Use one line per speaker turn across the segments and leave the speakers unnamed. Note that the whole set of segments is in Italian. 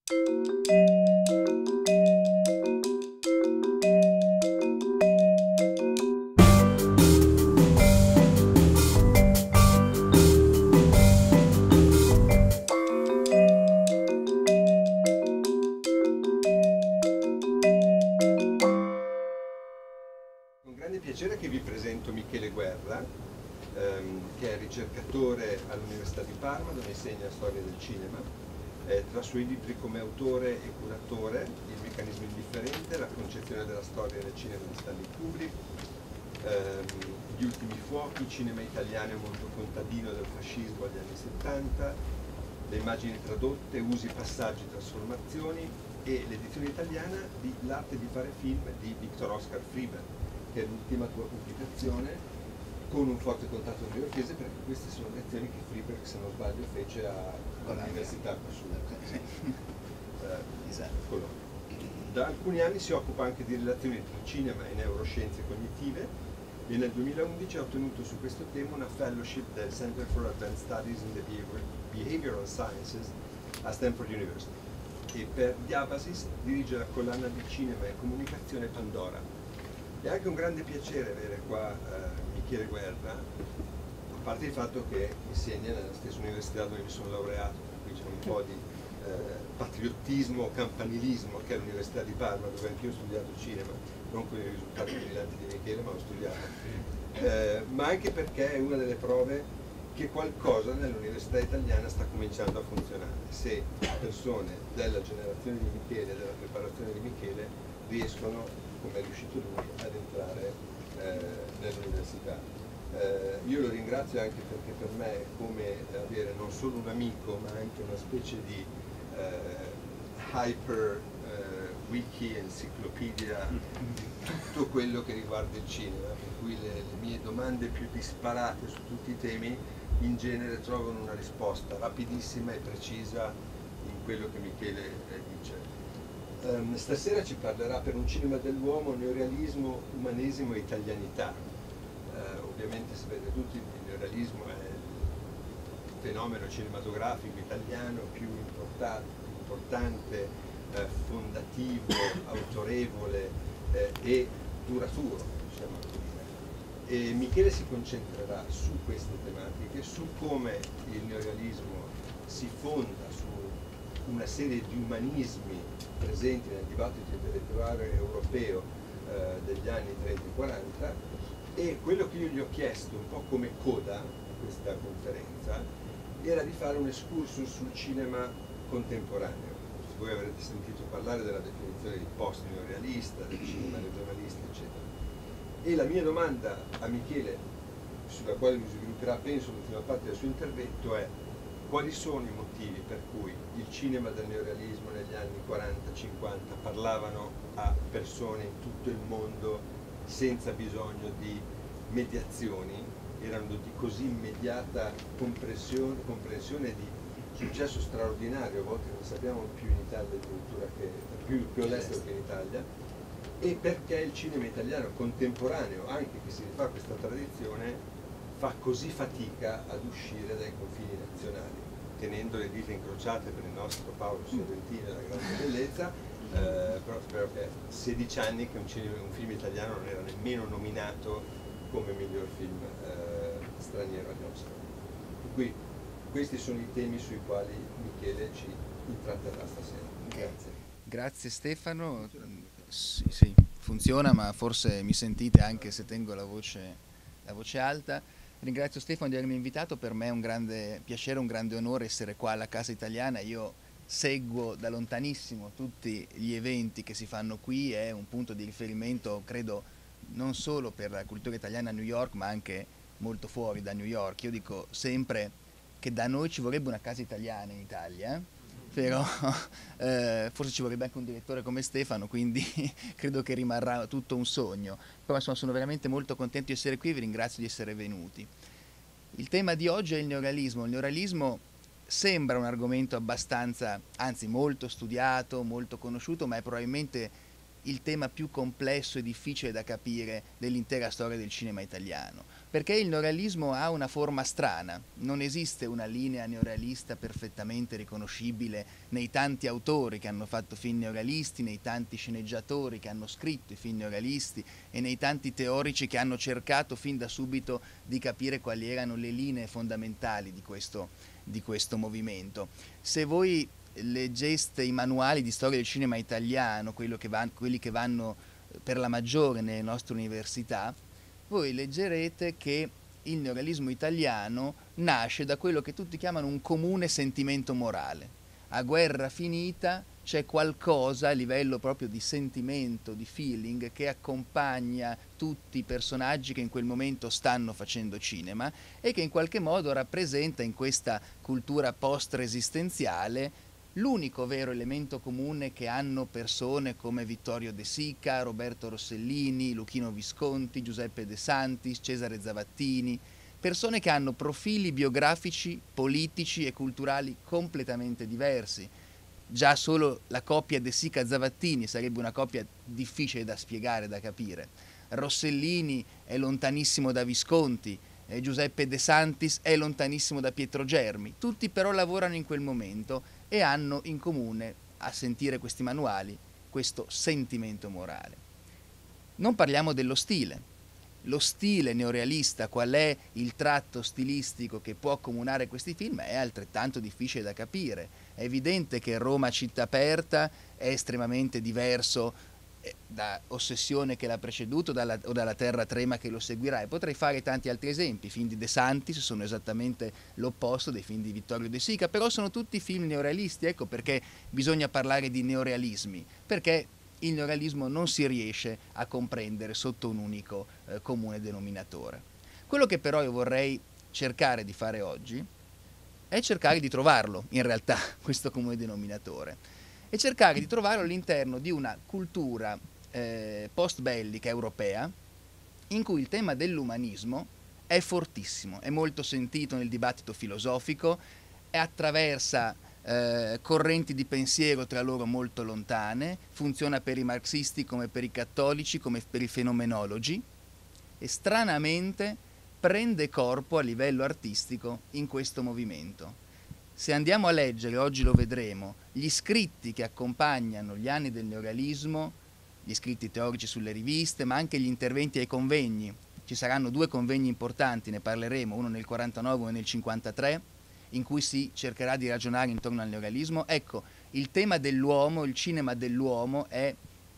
Con grande piacere che vi presento Michele Guerra, che è ricercatore all'Università di Parma, dove insegna storia del cinema. Tra i suoi libri come autore e curatore: Il meccanismo indifferente, la concezione della storia del cinema di Stanley Kubrick, Gli ultimi fuochi, cinema italiano e mondo contadino del fascismo agli anni 70, le immagini tradotte, usi, passaggi, trasformazioni, e l'edizione italiana di L'arte di fare film di Victor Oscar Freeman, che è l'ultima tua pubblicazione, con un forte contatto newyorkese, perché queste sono lezioni che Freeberg, se non sbaglio, fece all'università qua su Colonia. Da alcuni anni si occupa anche di relazioni tra cinema e neuroscienze cognitive, e nel 2011 ha ottenuto su questo tema una fellowship del Center for Advanced Studies in the Behavioral Sciences a Stanford University, e per Diabasis dirige la collana di cinema e comunicazione Pandora. È anche un grande piacere avere qua Michele Guerra, a parte il fatto che insegna nella stessa università dove mi sono laureato, per cui c'è un po' di patriottismo, campanilismo, che è l'Università di Parma, dove anch'io ho studiato cinema, non con i risultati brillanti di Michele, ma ho studiato, ma anche perché è una delle prove che qualcosa nell'università italiana sta cominciando a funzionare, se persone della generazione di Michele, della preparazione di Michele, riescono, come è riuscito lui, ad entrare nell'università. Io lo ringrazio anche perché per me è come avere non solo un amico, ma anche una specie di hyper wiki, enciclopedia di tutto quello che riguarda il cinema, per cui le mie domande più disparate su tutti i temi in genere trovano una risposta rapidissima e precisa in quello che Michele dice. Stasera ci parlerà per un cinema dell'uomo, neorealismo, umanesimo e italianità. Ovviamente sapete tutti, il neorealismo è il fenomeno cinematografico italiano più importante, fondativo, autorevole e duraturo, diciamo così. E Michele si concentrerà su queste tematiche, su come il neorealismo si fonda su una serie di umanismi presenti nel dibattito intellettuale europeo degli anni 30 e 40, e quello che io gli ho chiesto un po' come coda a questa conferenza era di fare un excursus sul cinema contemporaneo. Voi avrete sentito parlare della definizione di post-neorealista, del cinema regionalista, eccetera. E la mia domanda a Michele, sulla quale mi svilupperà penso l'ultima parte del suo intervento, è: quali sono i motivi per cui il cinema del neorealismo negli anni 40-50 parlavano a persone in tutto il mondo senza bisogno di mediazioni, erano di così immediata comprensione di successo straordinario, a volte non sappiamo più in Italia addirittura più all'estero che in Italia, e perché il cinema italiano contemporaneo, anche che si rifà a questa tradizione, fa così fatica ad uscire dai confini nazionali, tenendo le dita incrociate per il nostro Paolo Sorrentino e la grande bellezza, però spero che 16 anni che un film italiano non era nemmeno nominato come miglior film straniero agli Oscar. Per cui questi sono i temi sui quali Michele ci intratterrà stasera. Grazie.
Grazie Stefano. Sì, funziona, ma forse mi sentite anche se tengo la voce alta. Ringrazio Stefano di avermi invitato, per me è un grande piacere, un grande onore essere qua alla Casa Italiana. Io seguo da lontanissimo tutti gli eventi che si fanno qui, è un punto di riferimento, credo, non solo per la cultura italiana a New York, ma anche molto fuori da New York. Io dico sempre che da noi ci vorrebbe una casa italiana in Italia, però forse ci vorrebbe anche un direttore come Stefano, quindi credo che rimarrà tutto un sogno. Però insomma sono veramente molto contento di essere qui, vi ringrazio di essere venuti. Il tema di oggi è il neorealismo. Il neorealismo sembra un argomento abbastanza, anzi molto studiato, molto conosciuto, ma è probabilmente il tema più complesso e difficile da capire dell'intera storia del cinema italiano, perché il neorealismo ha una forma strana, non esiste una linea neorealista perfettamente riconoscibile nei tanti autori che hanno fatto film neorealisti, nei tanti sceneggiatori che hanno scritto i film neorealisti e nei tanti teorici che hanno cercato fin da subito di capire quali erano le linee fondamentali di questo movimento. Se voi leggeste i manuali di storia del cinema italiano, quelli che vanno per la maggiore nelle nostre università, voi leggerete che il neorealismo italiano nasce da quello che tutti chiamano un comune sentimento morale. A guerra finita c'è qualcosa a livello proprio di sentimento, di feeling, che accompagna tutti i personaggi che in quel momento stanno facendo cinema e che in qualche modo rappresenta in questa cultura post-resistenziale l'unico vero elemento comune che hanno persone come Vittorio De Sica, Roberto Rossellini, Luchino Visconti, Giuseppe De Santis, Cesare Zavattini, persone che hanno profili biografici, politici e culturali completamente diversi. Già solo la coppia De Sica-Zavattini sarebbe una coppia difficile da spiegare, da capire. Rossellini è lontanissimo da Visconti, Giuseppe De Santis è lontanissimo da Pietro Germi, tutti però lavorano in quel momento e hanno in comune, a sentire questi manuali, questo sentimento morale. Non parliamo dello stile. Lo stile neorealista, qual è il tratto stilistico che può accomunare questi film, è altrettanto difficile da capire. È evidente che Roma città aperta è estremamente diverso da Ossessione che l'ha preceduto o dalla Terra trema che lo seguirà, e potrei fare tanti altri esempi. I film di De Santis sono esattamente l'opposto dei film di Vittorio De Sica, però sono tutti film neorealisti. Ecco perché bisogna parlare di neorealismi, perché il neorealismo non si riesce a comprendere sotto un unico comune denominatore. Quello che però io vorrei cercare di fare oggi è cercare di trovarlo, in realtà, questo comune denominatore, e cercare di trovarlo all'interno di una cultura post-bellica europea in cui il tema dell'umanismo è fortissimo, è molto sentito nel dibattito filosofico e attraversa correnti di pensiero tra loro molto lontane, funziona per i marxisti come per i cattolici, come per i fenomenologi, e stranamente prende corpo a livello artistico in questo movimento. Se andiamo a leggere, oggi lo vedremo, gli scritti che accompagnano gli anni del neorealismo, gli scritti teorici sulle riviste, ma anche gli interventi ai convegni, ci saranno 2 convegni importanti, ne parleremo, uno nel 49 e uno nel 53, in cui si cercherà di ragionare intorno al neorealismo. Ecco, il tema dell'uomo, il cinema dell'uomo è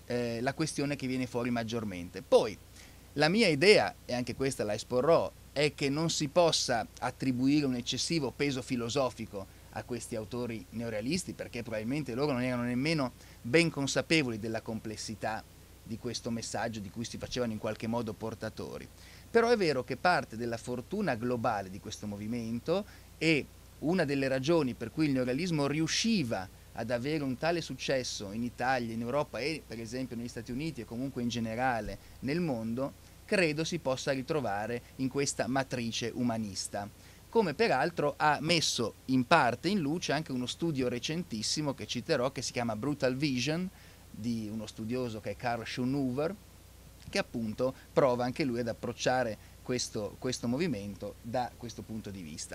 la questione che viene fuori maggiormente. Poi, la mia idea, e anche questa la esporrò, è che non si possa attribuire un eccessivo peso filosofico a questi autori neorealisti, perché probabilmente loro non erano nemmeno ben consapevoli della complessità di questo messaggio di cui si facevano in qualche modo portatori. Però è vero che parte della fortuna globale di questo movimento, e una delle ragioni per cui il neorealismo riusciva ad avere un tale successo in Italia, in Europa e per esempio negli Stati Uniti e comunque in generale nel mondo, credo si possa ritrovare in questa matrice umanista, come peraltro ha messo in parte in luce anche uno studio recentissimo che citerò, che si chiama Brutal Vision, di uno studioso che è Carl Schönhuber, che appunto prova anche lui ad approcciare questo movimento da questo punto di vista.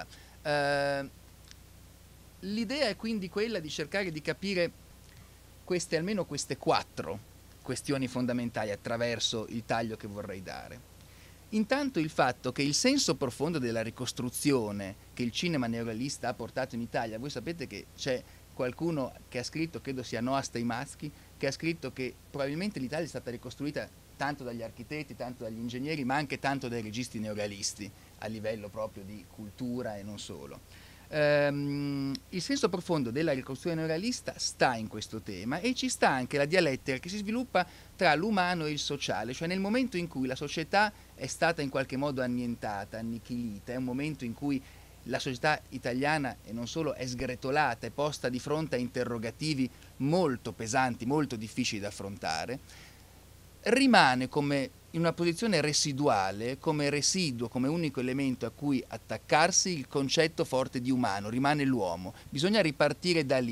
L'idea è quindi quella di cercare di capire almeno queste 4 questioni fondamentali attraverso il taglio che vorrei dare. Intanto il fatto che il senso profondo della ricostruzione che il cinema neorealista ha portato in Italia, voi sapete che c'è qualcuno che ha scritto, credo sia Noah Steimatzky, che ha scritto che probabilmente l'Italia è stata ricostruita tanto dagli architetti, tanto dagli ingegneri, ma anche tanto dai registi neorealisti, a livello proprio di cultura e non solo. Il senso profondo della ricostruzione neorealista sta in questo tema, e ci sta anche la dialettica che si sviluppa tra l'umano e il sociale, cioè nel momento in cui la società è stata in qualche modo annientata, annichilita, è un momento in cui la società italiana e non solo è sgretolata, è posta di fronte a interrogativi molto pesanti, molto difficili da affrontare, rimane come in una posizione residuale, come residuo, come unico elemento a cui attaccarsi il concetto forte di umano, rimane l'uomo. Bisogna ripartire da lì,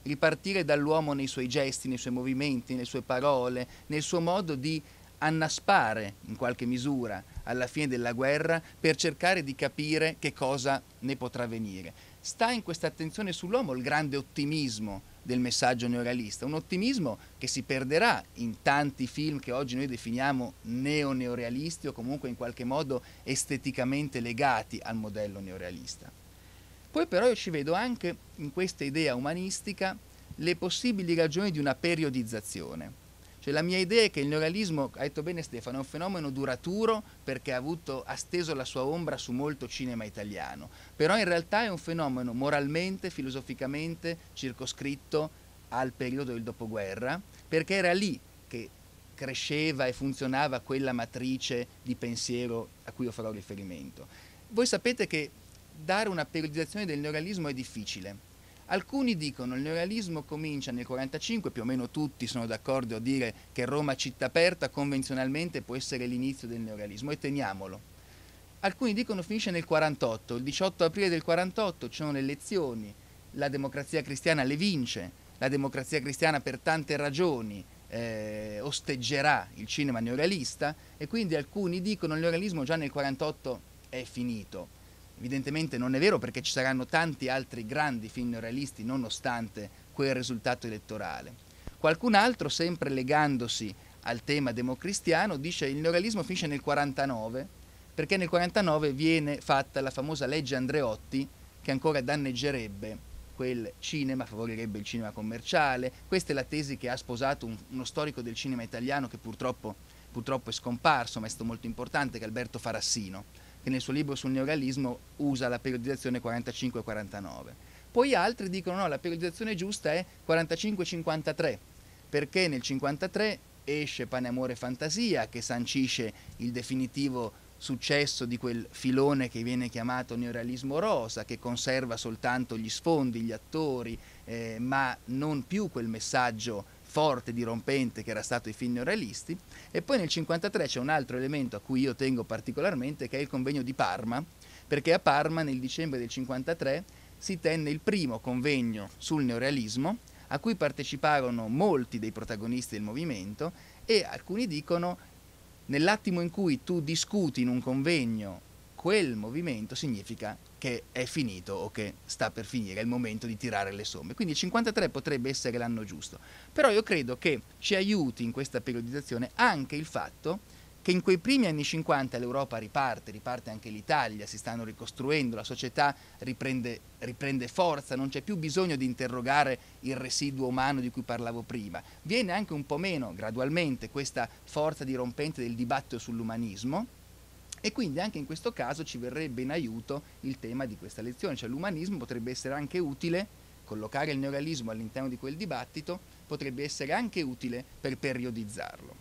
ripartire dall'uomo nei suoi gesti, nei suoi movimenti, nelle sue parole, nel suo modo di annaspare in qualche misura alla fine della guerra per cercare di capire che cosa ne potrà venire. Sta in questa attenzione sull'uomo il grande ottimismo del messaggio neorealista, un ottimismo che si perderà in tanti film che oggi noi definiamo neorealisti o comunque in qualche modo esteticamente legati al modello neorealista. Poi però io ci vedo anche in questa idea umanistica le possibili ragioni di una periodizzazione. Cioè la mia idea è che il neorealismo, ha detto bene Stefano, è un fenomeno duraturo perché ha steso la sua ombra su molto cinema italiano, però in realtà è un fenomeno moralmente, filosoficamente circoscritto al periodo del dopoguerra, perché era lì che cresceva e funzionava quella matrice di pensiero a cui io farò riferimento. Voi sapete che dare una periodizzazione del neorealismo è difficile. Alcuni dicono che il neorealismo comincia nel 1945, più o meno tutti sono d'accordo a dire che Roma città aperta convenzionalmente può essere l'inizio del neorealismo, e teniamolo. Alcuni dicono finisce nel 1948, il 18 aprile del 1948 ci sono le elezioni, la Democrazia Cristiana le vince, la Democrazia Cristiana per tante ragioni osteggerà il cinema neorealista, e quindi alcuni dicono che il neorealismo già nel 1948 è finito. Evidentemente non è vero, perché ci saranno tanti altri grandi film neorealisti nonostante quel risultato elettorale. Qualcun altro, sempre legandosi al tema democristiano, dice che il neorealismo finisce nel 1949 perché nel 1949 viene fatta la famosa legge Andreotti che ancora danneggerebbe quel cinema, favorirebbe il cinema commerciale. Questa è la tesi che ha sposato uno storico del cinema italiano che purtroppo è scomparso, ma è stato molto importante, che è Alberto Farassino, che nel suo libro sul neorealismo usa la periodizzazione 45-49. Poi altri dicono no, la periodizzazione giusta è 45-53, perché nel 53 esce Pane, Amore e Fantasia, che sancisce il definitivo successo di quel filone che viene chiamato neorealismo rosa, che conserva soltanto gli sfondi, gli attori, ma non più quel messaggio forte, dirompente che era stato i film neorealisti. E poi nel 1953 c'è un altro elemento a cui io tengo particolarmente, che è il convegno di Parma, perché a Parma nel dicembre del 1953 si tenne il primo convegno sul neorealismo, a cui parteciparono molti dei protagonisti del movimento, e alcuni dicono nell'attimo in cui tu discuti in un convegno quel movimento significa che è finito o che sta per finire, è il momento di tirare le somme. Quindi il 53 potrebbe essere l'anno giusto, però io credo che ci aiuti in questa periodizzazione anche il fatto che in quei primi anni 50 l'Europa riparte anche l'Italia, si stanno ricostruendo, la società riprende forza, non c'è più bisogno di interrogare il residuo umano di cui parlavo prima. Viene anche un po' meno, gradualmente, questa forza dirompente del dibattito sull'umanismo, e quindi anche in questo caso ci verrebbe in aiuto il tema di questa lezione, cioè l'umanismo potrebbe essere anche utile, collocare il neorealismo all'interno di quel dibattito potrebbe essere anche utile per periodizzarlo.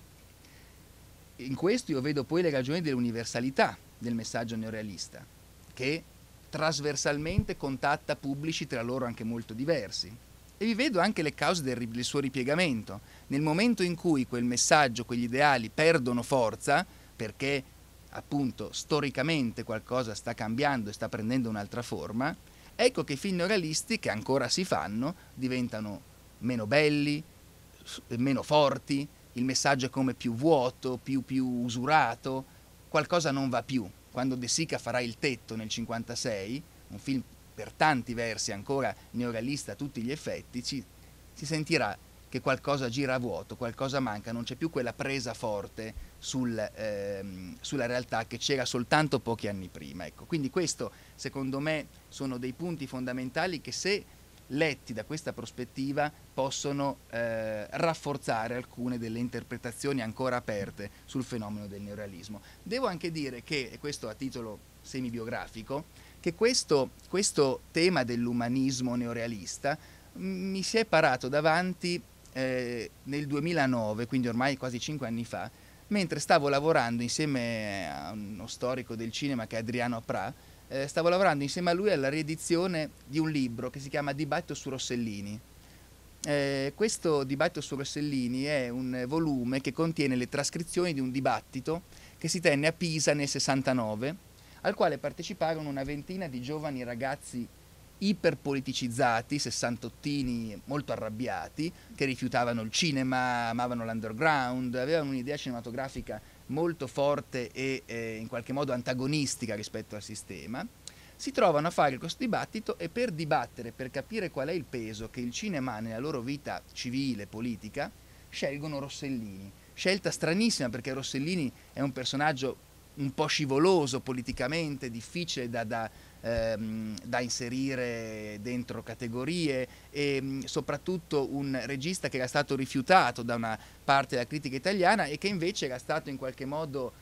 In questo io vedo poi le ragioni dell'universalità del messaggio neorealista, che trasversalmente contatta pubblici tra loro anche molto diversi. E vi vedo anche le cause del suo ripiegamento. Nel momento in cui quel messaggio, quegli ideali perdono forza, perché appunto storicamente qualcosa sta cambiando e sta prendendo un'altra forma, ecco che i film neorealisti, che ancora si fanno, diventano meno belli, meno forti, il messaggio è come più vuoto, più usurato, qualcosa non va più. Quando De Sica farà Il Tetto nel 1956, un film per tanti versi ancora neorealista a tutti gli effetti, si sentirà che qualcosa gira a vuoto, qualcosa manca, non c'è più quella presa forte sulla realtà che c'era soltanto pochi anni prima. Ecco, quindi questo secondo me sono dei punti fondamentali che, se letti da questa prospettiva, possono rafforzare alcune delle interpretazioni ancora aperte sul fenomeno del neorealismo. Devo anche dire che, e questo a titolo semibiografico, che questo tema dell'umanismo neorealista mi si è parato davanti nel 2009, quindi ormai quasi 5 anni fa, mentre stavo lavorando insieme a uno storico del cinema che è Adriano Pra. Stavo lavorando insieme a lui alla riedizione di un libro che si chiama Dibattito su Rossellini. Questo Dibattito su Rossellini è un volume che contiene le trascrizioni di un dibattito che si tenne a Pisa nel 69, al quale parteciparono una ventina di giovani ragazzi iperpoliticizzati, sessantottini molto arrabbiati, che rifiutavano il cinema, amavano l'underground, avevano un'idea cinematografica molto forte e in qualche modo antagonistica rispetto al sistema, si trovano a fare questo dibattito e per dibattere, per capire qual è il peso che il cinema ha nella loro vita civile, politica, scelgono Rossellini. Scelta stranissima perché Rossellini è un personaggio un po' scivoloso politicamente, difficile da inserire dentro categorie e soprattutto un regista che era stato rifiutato da una parte della critica italiana e che invece era stato in qualche modo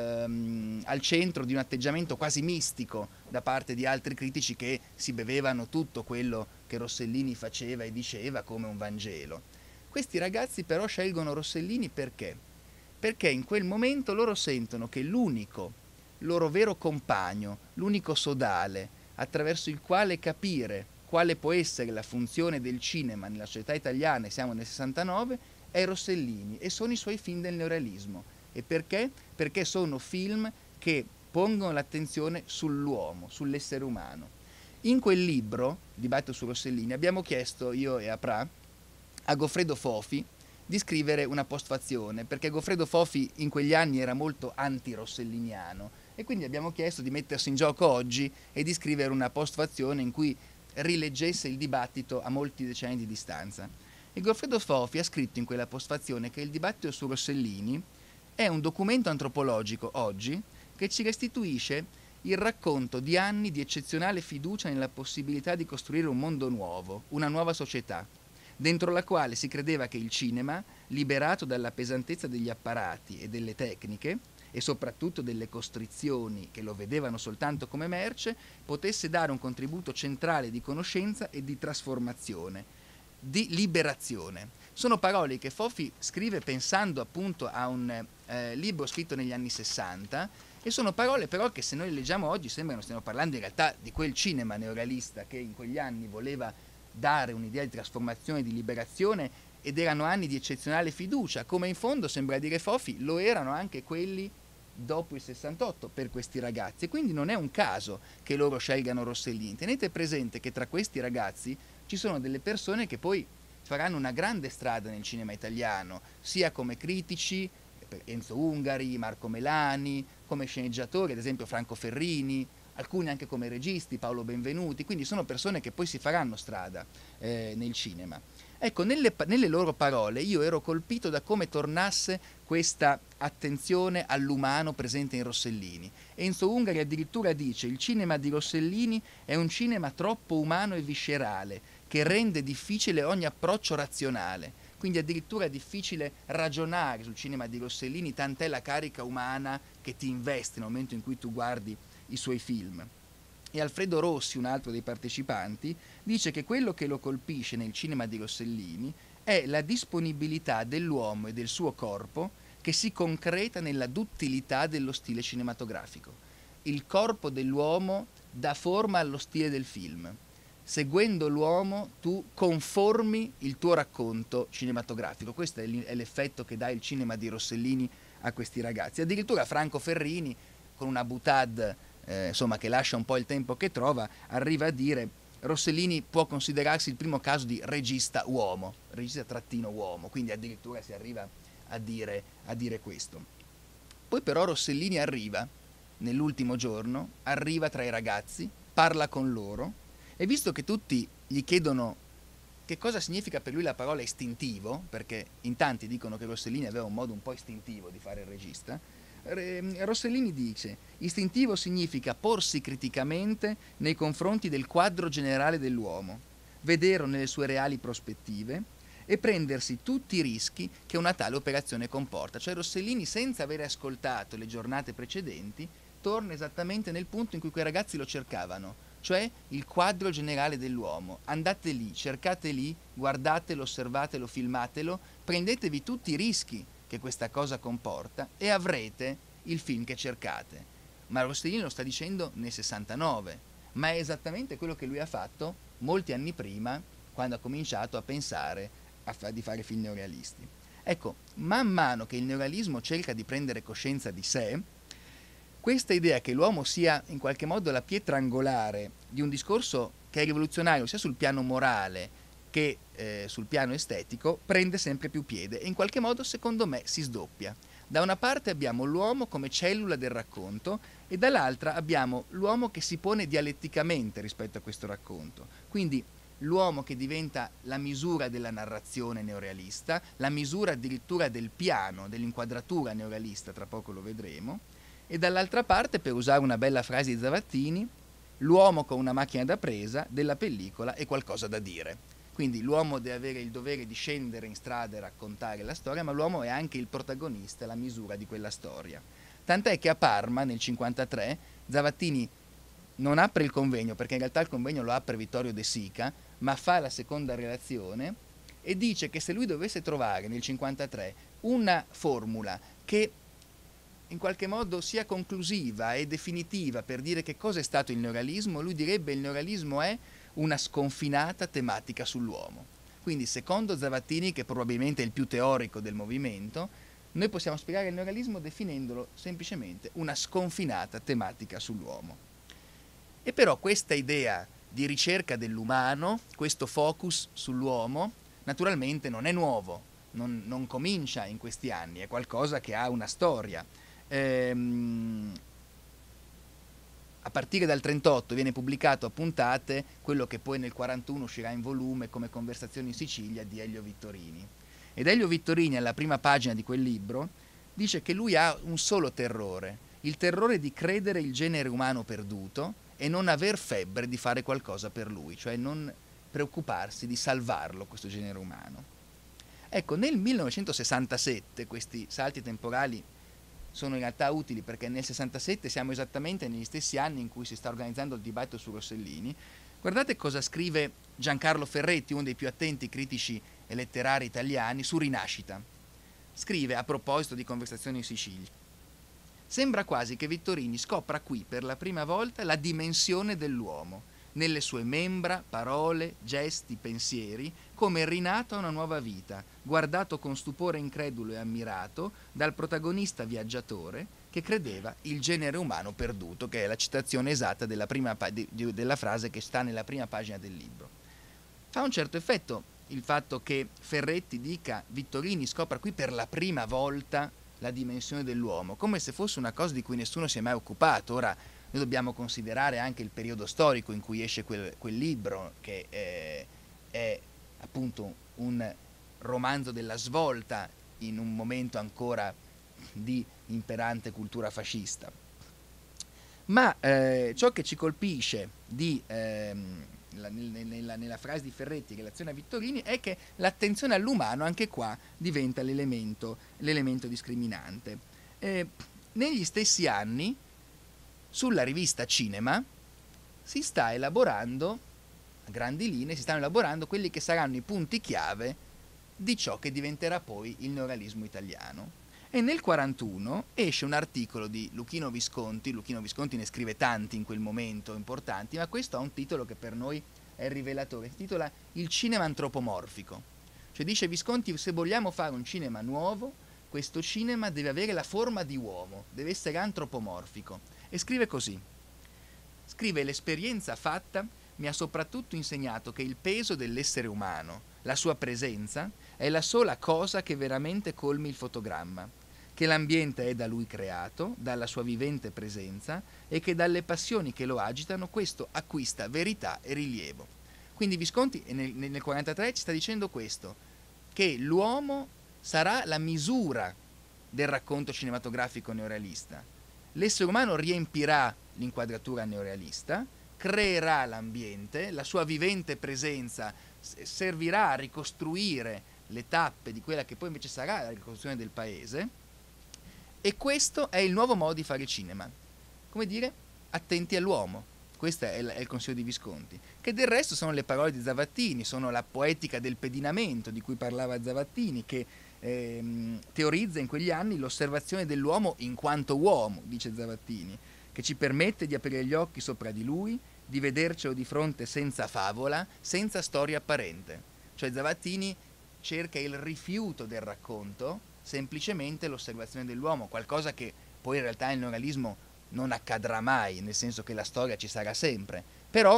al centro di un atteggiamento quasi mistico da parte di altri critici che si bevevano tutto quello che Rossellini faceva e diceva come un Vangelo. Questi ragazzi però scelgono Rossellini perché? Perché in quel momento loro sentono che l'unico loro vero compagno, l'unico sodale attraverso il quale capire quale può essere la funzione del cinema nella società italiana, e siamo nel 69, è Rossellini e sono i suoi film del neorealismo. E perché? Perché sono film che pongono l'attenzione sull'uomo, sull'essere umano. In quel libro, Dibattito su Rossellini, abbiamo chiesto, io e Apra, a Goffredo Fofi di scrivere una postfazione, perché Goffredo Fofi in quegli anni era molto anti-rosselliniano e quindi abbiamo chiesto di mettersi in gioco oggi e di scrivere una postfazione in cui rileggesse il dibattito a molti decenni di distanza. E Goffredo Fofi ha scritto in quella postfazione che il dibattito su Rossellini è un documento antropologico oggi che ci restituisce il racconto di anni di eccezionale fiducia nella possibilità di costruire un mondo nuovo, una nuova società, dentro la quale si credeva che il cinema, liberato dalla pesantezza degli apparati e delle tecniche, e soprattutto delle costrizioni che lo vedevano soltanto come merce, potesse dare un contributo centrale di conoscenza e di trasformazione, di liberazione. Sono parole che Fofi scrive pensando appunto a un libro scritto negli anni 60 e sono parole però che se noi le leggiamo oggi sembrano stiamo parlando in realtà di quel cinema neorealista che in quegli anni voleva dare un'idea di trasformazione, di liberazione ed erano anni di eccezionale fiducia, come in fondo sembra dire Fofi lo erano anche quelli dopo il 68 per questi ragazzi e quindi non è un caso che loro scelgano Rossellini. Tenete presente che tra questi ragazzi ci sono delle persone che poi faranno una grande strada nel cinema italiano, sia come critici, Enzo Ungari, Marco Melani, come sceneggiatori, ad esempio Franco Ferrini, alcuni anche come registi, Paolo Benvenuti, quindi sono persone che poi si faranno strada nel cinema. Ecco, nelle loro parole io ero colpito da come tornasse questa attenzione all'umano presente in Rossellini. Enzo Ungari addirittura dice: il cinema di Rossellini è un cinema troppo umano e viscerale, che rende difficile ogni approccio razionale. Quindi addirittura è difficile ragionare sul cinema di Rossellini, tant'è la carica umana che ti investe nel momento in cui tu guardi i suoi film. E Alfredo Rossi, un altro dei partecipanti, dice che quello che lo colpisce nel cinema di Rossellini è la disponibilità dell'uomo e del suo corpo che si concreta nella duttilità dello stile cinematografico. Il corpo dell'uomo dà forma allo stile del film. Seguendo l'uomo tu conformi il tuo racconto cinematografico. Questo è l'effetto che dà il cinema di Rossellini a questi ragazzi. Addirittura Franco Ferrini, con una boutade insomma, che lascia un po' il tempo che trova, arriva a dire: Rossellini può considerarsi il primo caso di regista uomo, regista trattino uomo, quindi addirittura si arriva a dire questo. Poi però Rossellini arriva nell'ultimo giorno, arriva tra i ragazzi, parla con loro e visto che tutti gli chiedono che cosa significa per lui la parola istintivo, perché in tanti dicono che Rossellini aveva un modo un po' istintivo di fare il regista, Rossellini dice: istintivo significa porsi criticamente nei confronti del quadro generale dell'uomo, vederlo nelle sue reali prospettive e prendersi tutti i rischi che una tale operazione comporta. Cioè Rossellini, senza aver ascoltato le giornate precedenti, torna esattamente nel punto in cui quei ragazzi lo cercavano, cioè il quadro generale dell'uomo. Andate lì, cercate lì, guardatelo, osservatelo, filmatelo, prendetevi tutti i rischi che questa cosa comporta e avrete il film che cercate. Ma Rossellini lo sta dicendo nel 69, ma è esattamente quello che lui ha fatto molti anni prima, quando ha cominciato a pensare di fare film neorealisti. Ecco, man mano che il neorealismo cerca di prendere coscienza di sé, questa idea che l'uomo sia in qualche modo la pietra angolare di un discorso che è rivoluzionario sia sul piano morale che sul piano estetico, prende sempre più piede e in qualche modo, secondo me, si sdoppia. Da una parte abbiamo l'uomo come cellula del racconto e dall'altra abbiamo l'uomo che si pone dialetticamente rispetto a questo racconto. Quindi l'uomo che diventa la misura della narrazione neorealista, la misura addirittura del piano, dell'inquadratura neorealista, tra poco lo vedremo, e dall'altra parte, per usare una bella frase di Zavattini, l'uomo con una macchina da presa della pellicola e qualcosa da dire. Quindi l'uomo deve avere il dovere di scendere in strada e raccontare la storia, ma l'uomo è anche il protagonista, la misura di quella storia. Tant'è che a Parma, nel 1953, Zavattini non apre il convegno, perché in realtà il convegno lo apre Vittorio De Sica, ma fa la seconda relazione e dice che se lui dovesse trovare nel 1953 una formula che in qualche modo sia conclusiva e definitiva per dire che cosa è stato il neorealismo, lui direbbe: il neorealismo è una sconfinata tematica sull'uomo. Quindi, secondo Zavattini, che probabilmente è il più teorico del movimento, noi possiamo spiegare il neorealismo definendolo semplicemente una sconfinata tematica sull'uomo. E però questa idea di ricerca dell'umano, questo focus sull'uomo, naturalmente non è nuovo, non comincia in questi anni, è qualcosa che ha una storia. A partire dal 1938 viene pubblicato a puntate quello che poi nel 1941 uscirà in volume come Conversazioni in Sicilia di Elio Vittorini. Ed Elio Vittorini, alla prima pagina di quel libro, dice che lui ha un solo terrore, il terrore di credere il genere umano perduto e non aver febbre di fare qualcosa per lui, cioè non preoccuparsi di salvarlo, questo genere umano. Ecco, nel 1967, questi salti temporali sono in realtà utili perché nel 67 siamo esattamente negli stessi anni in cui si sta organizzando il dibattito su Rossellini. Guardate cosa scrive Giancarlo Ferretti, uno dei più attenti critici e letterari italiani, su Rinascita. Scrive a proposito di Conversazioni in Sicilia: sembra quasi che Vittorini scopra qui per la prima volta la dimensione dell'uomo, nelle sue membra, parole, gesti, pensieri, come rinato a una nuova vita, guardato con stupore incredulo e ammirato dal protagonista viaggiatore che credeva il genere umano perduto, che è la citazione esatta della frase che sta nella prima pagina del libro. Fa un certo effetto il fatto che Ferretti dica Vittorini scopra qui per la prima volta la dimensione dell'uomo, come se fosse una cosa di cui nessuno si è mai occupato. Ora, noi dobbiamo considerare anche il periodo storico in cui esce quel libro, che è appunto un romanzo della svolta in un momento ancora di imperante cultura fascista. Ma ciò che ci colpisce nella frase di Ferretti in relazione a Vittorini è che l'attenzione all'umano anche qua diventa l'elemento discriminante. Negli stessi anni sulla rivista Cinema si sta elaborando, a grandi linee, si stanno elaborando quelli che saranno i punti chiave di ciò che diventerà poi il neorealismo italiano. E nel 1941 esce un articolo di Luchino Visconti ne scrive tanti in quel momento importanti, ma questo ha un titolo che per noi è rivelatore, si intitola Il cinema antropomorfico. Cioè dice Visconti: se vogliamo fare un cinema nuovo, questo cinema deve avere la forma di uomo, deve essere antropomorfico. E scrive così: scrive: l'esperienza fatta mi ha soprattutto insegnato che il peso dell'essere umano, la sua presenza, è la sola cosa che veramente colmi il fotogramma, che l'ambiente è da lui creato, dalla sua vivente presenza, e che dalle passioni che lo agitano questo acquista verità e rilievo. Quindi Visconti nel 1943 ci sta dicendo questo, che l'uomo sarà la misura del racconto cinematografico neorealista. L'essere umano riempirà l'inquadratura neorealista, creerà l'ambiente, la sua vivente presenza servirà a ricostruire le tappe di quella che poi invece sarà la ricostruzione del paese, e questo è il nuovo modo di fare cinema. Come dire, attenti all'uomo. Questo è il consiglio di Visconti, che del resto sono le parole di Zavattini, sono la poetica del pedinamento di cui parlava Zavattini, che teorizza in quegli anni l'osservazione dell'uomo in quanto uomo, dice Zavattini, che ci permette di aprire gli occhi sopra di lui, di vedercelo di fronte senza favola, senza storia apparente. Cioè Zavattini cerca il rifiuto del racconto, semplicemente l'osservazione dell'uomo, qualcosa che poi in realtà nel neorealismo non accadrà mai, nel senso che la storia ci sarà sempre, però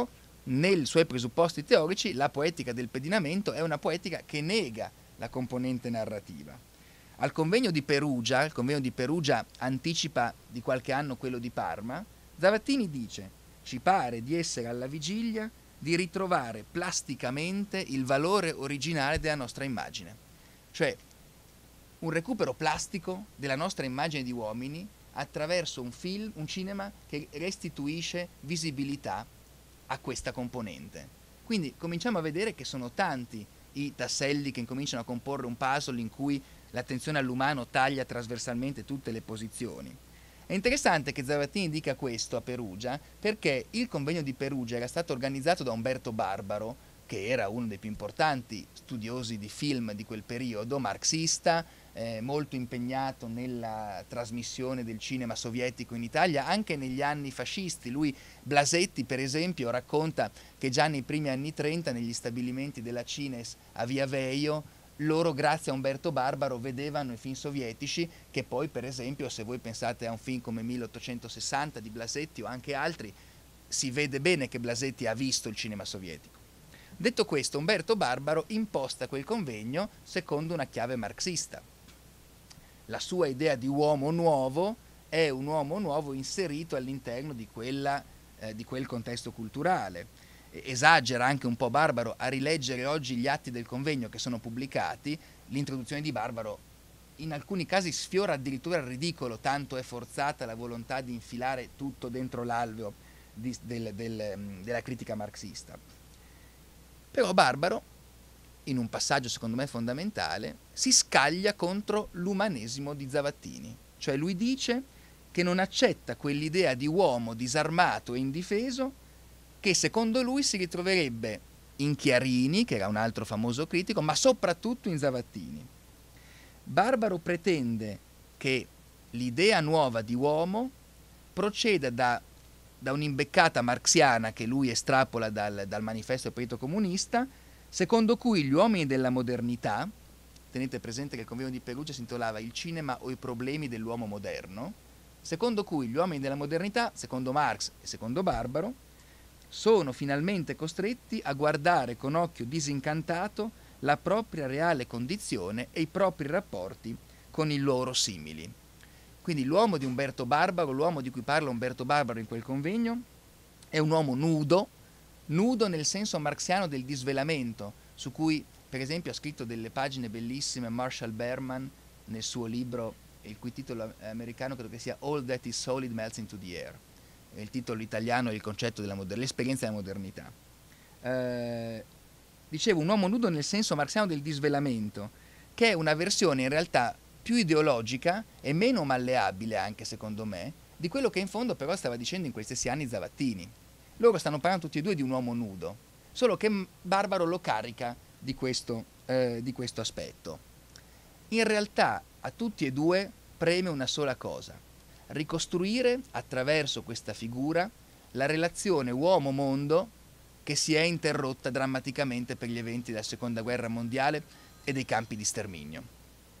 nei suoi presupposti teorici la poetica del pedinamento è una poetica che nega la componente narrativa. Al convegno di Perugia, il convegno di Perugia anticipa di qualche anno quello di Parma, Zavattini dice: ci pare di essere alla vigilia di ritrovare plasticamente il valore originale della nostra immagine, cioè un recupero plastico della nostra immagine di uomini attraverso un film, un cinema che restituisce visibilità a questa componente. Quindi cominciamo a vedere che sono tanti i tasselli che incominciano a comporre un puzzle in cui l'attenzione all'umano taglia trasversalmente tutte le posizioni. È interessante che Zavattini dica questo a Perugia, perché il convegno di Perugia era stato organizzato da Umberto Barbaro, che era uno dei più importanti studiosi di film di quel periodo, marxista, molto impegnato nella trasmissione del cinema sovietico in Italia, anche negli anni fascisti. Lui, Blasetti per esempio, racconta che già nei primi anni 30 negli stabilimenti della Cines a Via Veio loro, grazie a Umberto Barbaro, vedevano i film sovietici, che poi per esempio, se voi pensate a un film come 1860 di Blasetti o anche altri, si vede bene che Blasetti ha visto il cinema sovietico. Detto questo, Umberto Barbaro imposta quel convegno secondo una chiave marxista. La sua idea di uomo nuovo è un uomo nuovo inserito all'interno di quel contesto culturale. Esagera anche un po' Barbaro a rileggere oggi gli atti del convegno che sono pubblicati. L'introduzione di Barbaro in alcuni casi sfiora addirittura il ridicolo, tanto è forzata la volontà di infilare tutto dentro l'alveo della critica marxista. Però Barbaro, in un passaggio secondo me fondamentale, si scaglia contro l'umanesimo di Zavattini. Cioè lui dice che non accetta quell'idea di uomo disarmato e indifeso che secondo lui si ritroverebbe in Chiarini, che era un altro famoso critico, ma soprattutto in Zavattini. Barbaro pretende che l'idea nuova di uomo proceda da un'imbeccata marxiana che lui estrapola dal manifesto del Partito Comunista, secondo cui gli uomini della modernità, tenete presente che il convegno di Perugia si intitolava Il cinema o i problemi dell'uomo moderno, secondo cui gli uomini della modernità, secondo Marx e secondo Barbaro, sono finalmente costretti a guardare con occhio disincantato la propria reale condizione e i propri rapporti con i loro simili. Quindi l'uomo di Umberto Barbaro, l'uomo di cui parla Umberto Barbaro in quel convegno, è un uomo nudo nel senso marxiano del disvelamento, su cui per esempio ha scritto delle pagine bellissime Marshall Berman nel suo libro, il cui titolo americano credo che sia All That Is Solid Melts Into the Air. Il titolo italiano è il concetto l'esperienza della modernità. Dicevo, un uomo nudo nel senso marxiano del disvelamento, che è una versione in realtà più ideologica e meno malleabile anche secondo me di quello che in fondo però stava dicendo in questi stessi anni Zavattini. Loro stanno parlando tutti e due di un uomo nudo, solo che Barbaro lo carica di questo aspetto. In realtà a tutti e due preme una sola cosa: ricostruire attraverso questa figura la relazione uomo-mondo che si è interrotta drammaticamente per gli eventi della Seconda Guerra Mondiale e dei campi di sterminio.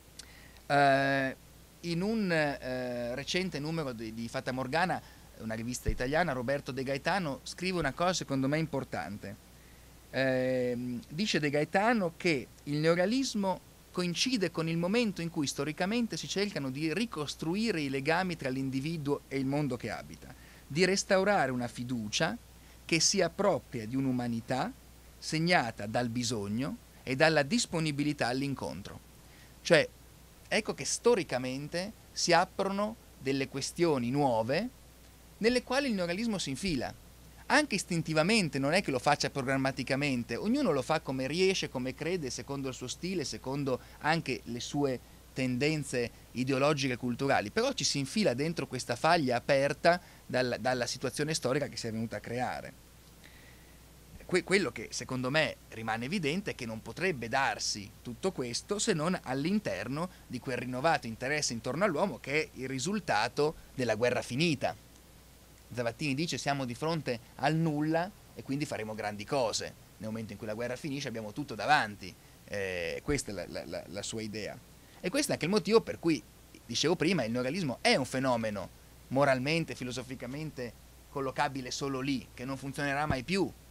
In un recente numero di Fata Morgana, una rivista italiana, Roberto De Gaetano scrive una cosa secondo me importante. Dice De Gaetano che il neorealismo coincide con il momento in cui storicamente si cercano di ricostruire i legami tra l'individuo e il mondo che abita, di restaurare una fiducia che sia propria di un'umanità segnata dal bisogno e dalla disponibilità all'incontro. Cioè, ecco che storicamente si aprono delle questioni nuove nelle quali il neorealismo si infila. Anche istintivamente, non è che lo faccia programmaticamente, ognuno lo fa come riesce, come crede, secondo il suo stile, secondo anche le sue tendenze ideologiche e culturali, però ci si infila dentro questa faglia aperta dalla situazione storica che si è venuta a creare. Quello che secondo me rimane evidente è che non potrebbe darsi tutto questo se non all'interno di quel rinnovato interesse intorno all'uomo che è il risultato della guerra finita. Zavattini dice: siamo di fronte al nulla e quindi faremo grandi cose. Nel momento in cui la guerra finisce abbiamo tutto davanti. Questa è la sua idea. E questo è anche il motivo per cui, dicevo prima, il neorealismo è un fenomeno moralmente, filosoficamente collocabile solo lì, che non funzionerà mai più,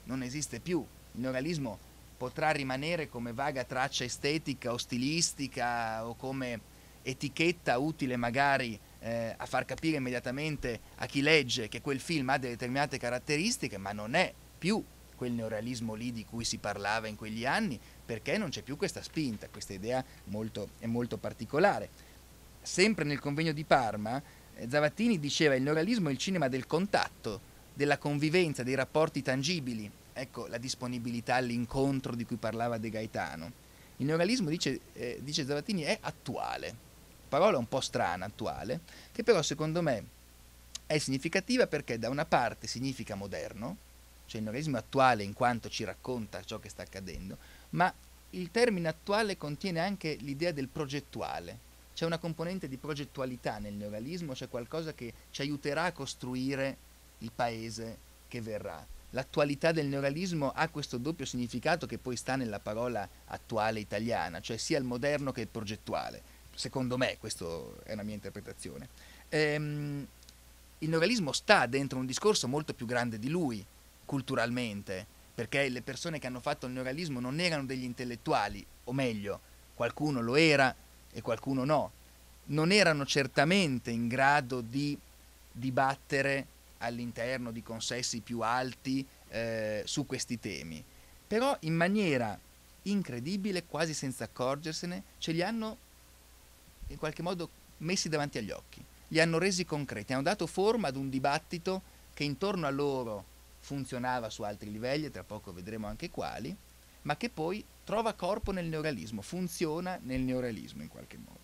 non esiste più. Il neorealismo potrà rimanere come vaga traccia estetica o stilistica o come etichetta utile magari a far capire immediatamente a chi legge che quel film ha delle determinate caratteristiche, ma non è più quel neorealismo lì di cui si parlava in quegli anni, perché non c'è più questa spinta, questa idea è molto particolare. Sempre nel convegno di Parma, Zavattini diceva: il neorealismo è il cinema del contatto, della convivenza, dei rapporti tangibili. Ecco la disponibilità all'incontro di cui parlava De Gaetano. Il neorealismo, dice Zavattini, è attuale, parola un po' strana, attuale, che però secondo me è significativa perché da una parte significa moderno, cioè il neorealismo è attuale in quanto ci racconta ciò che sta accadendo, ma il termine attuale contiene anche l'idea del progettuale. C'è una componente di progettualità nel neorealismo, c'è qualcosa che ci aiuterà a costruire il paese che verrà. L'attualità del neorealismo ha questo doppio significato che poi sta nella parola attuale italiana, cioè sia il moderno che il progettuale. Secondo me, questa è una mia interpretazione. Il neorealismo sta dentro un discorso molto più grande di lui, culturalmente, perché le persone che hanno fatto il neorealismo non erano degli intellettuali, o meglio, qualcuno lo era e qualcuno no. Non erano certamente in grado di dibattere all'interno di consessi più alti su questi temi, però in maniera incredibile, quasi senza accorgersene, ce li hanno in qualche modo messi davanti agli occhi, li hanno resi concreti, hanno dato forma ad un dibattito che intorno a loro funzionava su altri livelli, e tra poco vedremo anche quali, ma che poi trova corpo nel neorealismo, funziona nel neorealismo in qualche modo.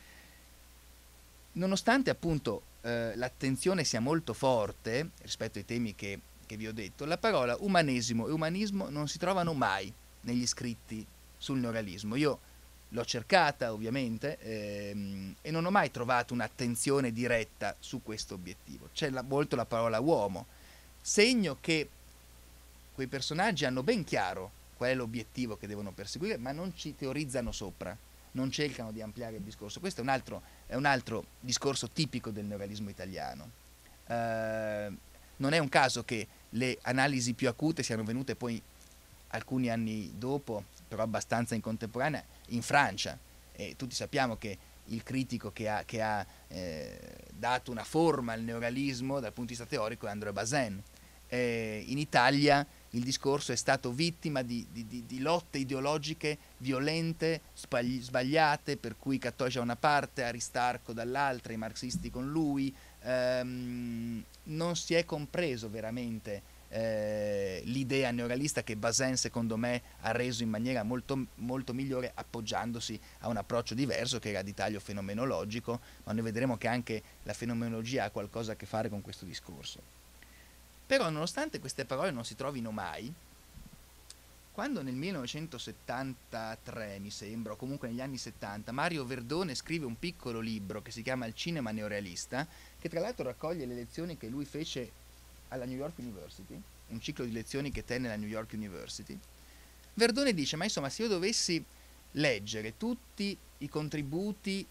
Nonostante appunto l'attenzione sia molto forte rispetto ai temi che vi ho detto, la parola umanesimo e umanismo non si trovano mai negli scritti sul neorealismo. Io l'ho cercata ovviamente e non ho mai trovato un'attenzione diretta su questo obiettivo. C'è molto la parola uomo, segno che quei personaggi hanno ben chiaro qual è l'obiettivo che devono perseguire, ma non ci teorizzano sopra, non cercano di ampliare il discorso. Questo è un altro discorso tipico del neorealismo italiano. Non è un caso che le analisi più acute siano venute poi alcuni anni dopo, però abbastanza in contemporanea, in Francia. E tutti sappiamo che il critico che ha dato una forma al neorealismo dal punto di vista teorico è André Bazin. In Italia il discorso è stato vittima di lotte ideologiche violente, sbagliate, per cui i cattolici da una parte, Aristarco dall'altra, i marxisti con lui. Non si è compreso veramente l'idea neorealista che Bazin secondo me ha reso in maniera molto, molto migliore, appoggiandosi a un approccio diverso che era di taglio fenomenologico, ma noi vedremo che anche la fenomenologia ha qualcosa a che fare con questo discorso. Però nonostante queste parole non si trovino mai, quando nel 1973 mi sembra, o comunque negli anni 70, Mario Verdone scrive un piccolo libro che si chiama Il cinema neorealista, che tra l'altro raccoglie le lezioni che lui fece alla New York University, un ciclo di lezioni che tenne alla New York University, Verdone dice: ma insomma, se io dovessi leggere tutti i contributi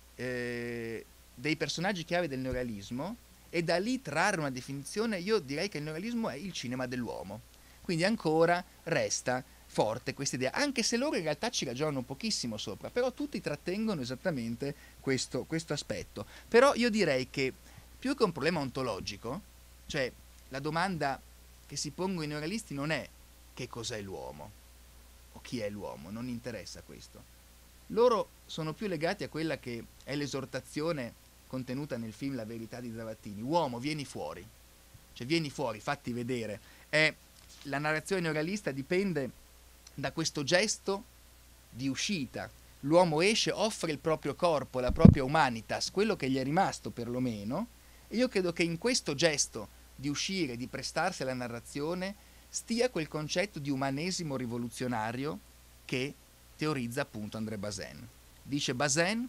dei personaggi chiave del neorealismo e da lì trarre una definizione, io direi che il neorealismo è il cinema dell'uomo. Quindi ancora resta forte questa idea, anche se loro in realtà ci ragionano pochissimo sopra, però tutti trattengono esattamente questo aspetto. Però io direi che più che un problema ontologico, cioè la domanda che si pongono i neorealisti non è che cos'è l'uomo o chi è l'uomo, non interessa questo. Loro sono più legati a quella che è l'esortazione contenuta nel film La verità di Zavattini: uomo, vieni fuori, cioè vieni fuori, fatti vedere. La narrazione neorealista dipende da questo gesto di uscita. L'uomo esce, offre il proprio corpo, la propria humanitas, quello che gli è rimasto perlomeno, e io credo che in questo gesto di uscire, di prestarsi alla narrazione, stia quel concetto di umanesimo rivoluzionario che teorizza appunto André Bazin. Dice Bazin,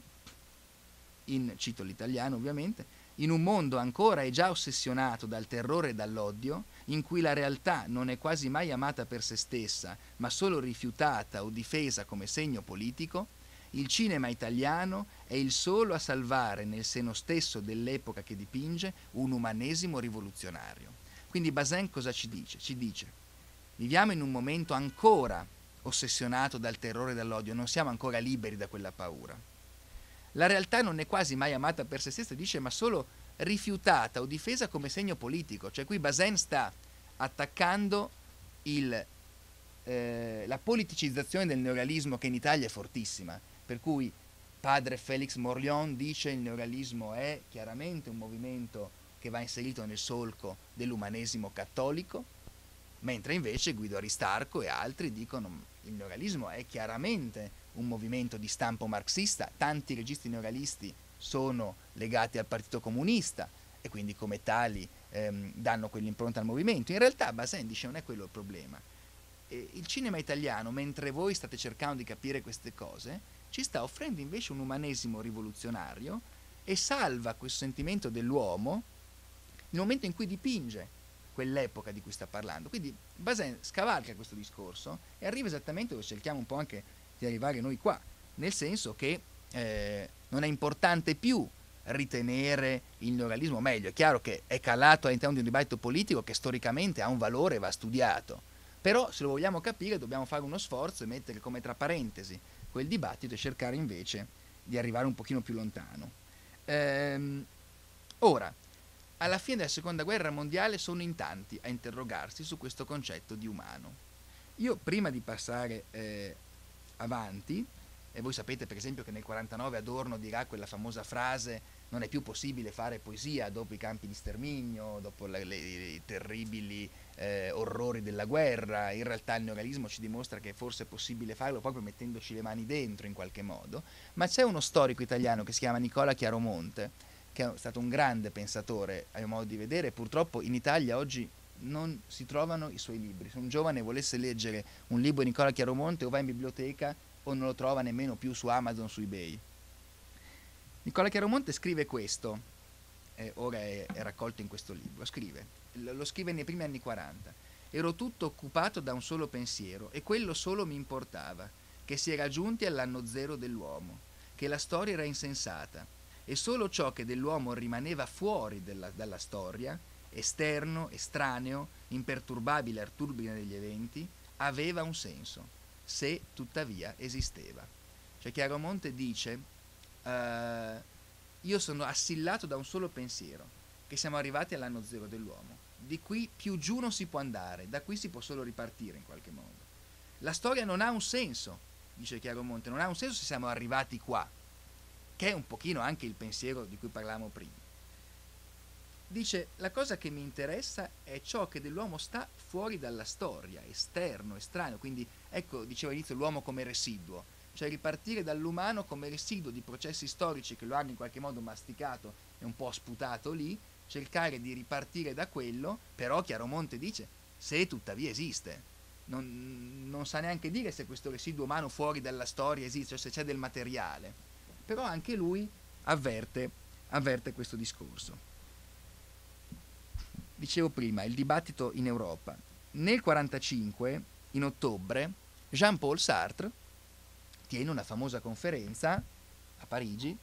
cito l'italiano ovviamente: in un mondo ancora e già ossessionato dal terrore e dall'odio, in cui la realtà non è quasi mai amata per se stessa, ma solo rifiutata o difesa come segno politico, il cinema italiano è il solo a salvare nel seno stesso dell'epoca che dipinge un umanesimo rivoluzionario. Quindi Bazin cosa ci dice? Ci dice: viviamo in un momento ancora ossessionato dal terrore e dall'odio, non siamo ancora liberi da quella paura. La realtà non è quasi mai amata per se stessa, dice, ma solo rifiutata o difesa come segno politico. Cioè qui Bazin sta attaccando la politicizzazione del neorealismo, che in Italia è fortissima, per cui padre Félix Morlion dice il neorealismo è chiaramente un movimento che va inserito nel solco dell'umanesimo cattolico, mentre invece Guido Aristarco e altri dicono il neorealismo è chiaramente un movimento di stampo marxista, tanti registi neorealisti sono legati al Partito Comunista e quindi come tali danno quell'impronta al movimento. In realtà Bazin dice non è quello il problema. Il cinema italiano, mentre voi state cercando di capire queste cose, ci sta offrendo invece un umanesimo rivoluzionario e salva questo sentimento dell'uomo nel momento in cui dipinge quell'epoca di cui sta parlando. Quindi Bazin scavalca questo discorso e arriva esattamente dove cerchiamo un po' anche di arrivare noi qua, nel senso che non è importante più ritenere il neorealismo, meglio, è chiaro che è calato all'interno di un dibattito politico che storicamente ha un valore e va studiato, però se lo vogliamo capire dobbiamo fare uno sforzo e mettere come tra parentesi quel dibattito e cercare invece di arrivare un pochino più lontano. Ora, alla fine della seconda guerra mondiale sono in tanti a interrogarsi su questo concetto di umano. Io prima di passare avanti, e voi sapete per esempio che nel 49 Adorno dirà quella famosa frase non è più possibile fare poesia dopo i campi di sterminio, dopo i terribili orrori della guerra. In realtà il neorealismo ci dimostra che è forse possibile farlo proprio mettendoci le mani dentro in qualche modo, ma c'è uno storico italiano che si chiama Nicola Chiaromonte, che è stato un grande pensatore a mio modo di vedere. Purtroppo in Italia oggi non si trovano i suoi libri. Se un giovane volesse leggere un libro di Nicola Chiaromonte o va in biblioteca o non lo trova nemmeno più su Amazon, su eBay. Nicola Chiaromonte scrive questo, ora è raccolto in questo libro, lo scrive nei primi anni 40. Ero tutto occupato da un solo pensiero e quello solo mi importava, che si era giunti all'anno zero dell'uomo, che la storia era insensata e solo ciò che dell'uomo rimaneva fuori dalla storia, esterno, estraneo, imperturbabile al turbine degli eventi, aveva un senso, se tuttavia esisteva. Cioè Chiaromonte dice io sono assillato da un solo pensiero, che siamo arrivati all'anno zero dell'uomo, di qui più giù non si può andare, da qui si può solo ripartire in qualche modo. La storia non ha un senso, dice Chiaromonte, non ha un senso se siamo arrivati qua, che è un pochino anche il pensiero di cui parlavamo prima. Dice, la cosa che mi interessa è ciò che dell'uomo sta fuori dalla storia, esterno, estraneo, quindi ecco, dicevo all'inizio, l'uomo come residuo, cioè ripartire dall'umano come residuo di processi storici che lo hanno in qualche modo masticato e un po' sputato lì, cercare di ripartire da quello, però Chiaromonte dice, se tuttavia esiste, non sa neanche dire se questo residuo umano fuori dalla storia esiste, cioè se c'è del materiale, però anche lui avverte questo discorso. Dicevo prima, il dibattito in Europa. Nel 1945, in ottobre, Jean-Paul Sartre tiene una famosa conferenza a Parigi,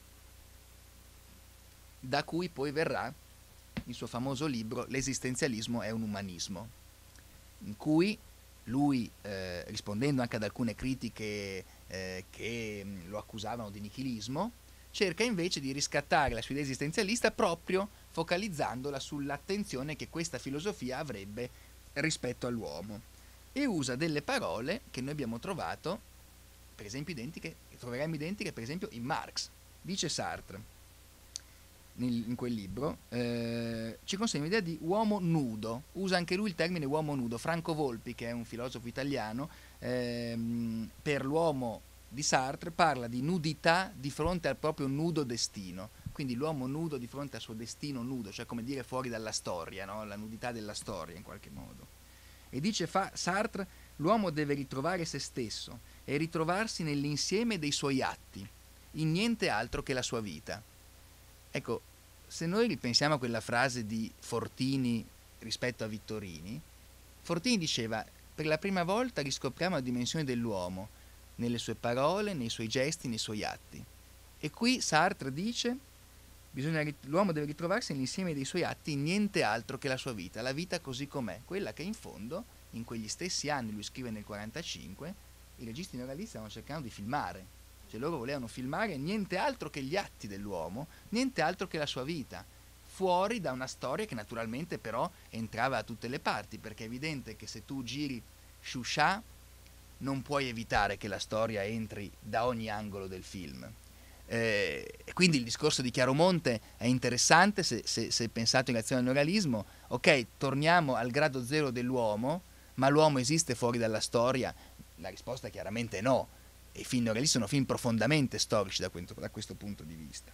da cui poi verrà il suo famoso libro L'esistenzialismo è un umanismo, in cui lui, rispondendo anche ad alcune critiche che lo accusavano di nichilismo, cerca invece di riscattare la sua idea esistenzialista proprio focalizzandola sull'attenzione che questa filosofia avrebbe rispetto all'uomo, e usa delle parole che noi abbiamo trovato, per esempio troveremmo identiche per esempio in Marx. Dice Sartre in quel libro, ci consegna un'idea di uomo nudo, usa anche lui il termine uomo nudo. Franco Volpi, che è un filosofo italiano, per l'uomo di Sartre parla di nudità di fronte al proprio nudo destino, quindi l'uomo nudo di fronte al suo destino nudo, cioè come dire fuori dalla storia, no? La nudità della storia in qualche modo. E dice Sartre, l'uomo deve ritrovare se stesso e ritrovarsi nell'insieme dei suoi atti, in niente altro che la sua vita. Ecco, se noi ripensiamo a quella frase di Fortini rispetto a Vittorini, Fortini diceva, per la prima volta riscopriamo la dimensione dell'uomo, nelle sue parole, nei suoi gesti, nei suoi atti. E qui Sartre dice, l'uomo deve ritrovarsi nell'insieme dei suoi atti in niente altro che la sua vita, la vita così com'è, quella che in fondo in quegli stessi anni, lui scrive nel 1945, i registi neorealisti stavano cercando di filmare, cioè loro volevano filmare niente altro che gli atti dell'uomo, niente altro che la sua vita, fuori da una storia che naturalmente però entrava da tutte le parti, perché è evidente che se tu giri Shusha non puoi evitare che la storia entri da ogni angolo del film. Quindi il discorso di Chiaromonte è interessante se pensato in relazione al neorealismo. Ok, torniamo al grado zero dell'uomo, ma l'uomo esiste fuori dalla storia? La risposta è chiaramente no. E i film neorealisti sono film profondamente storici da questo punto di vista.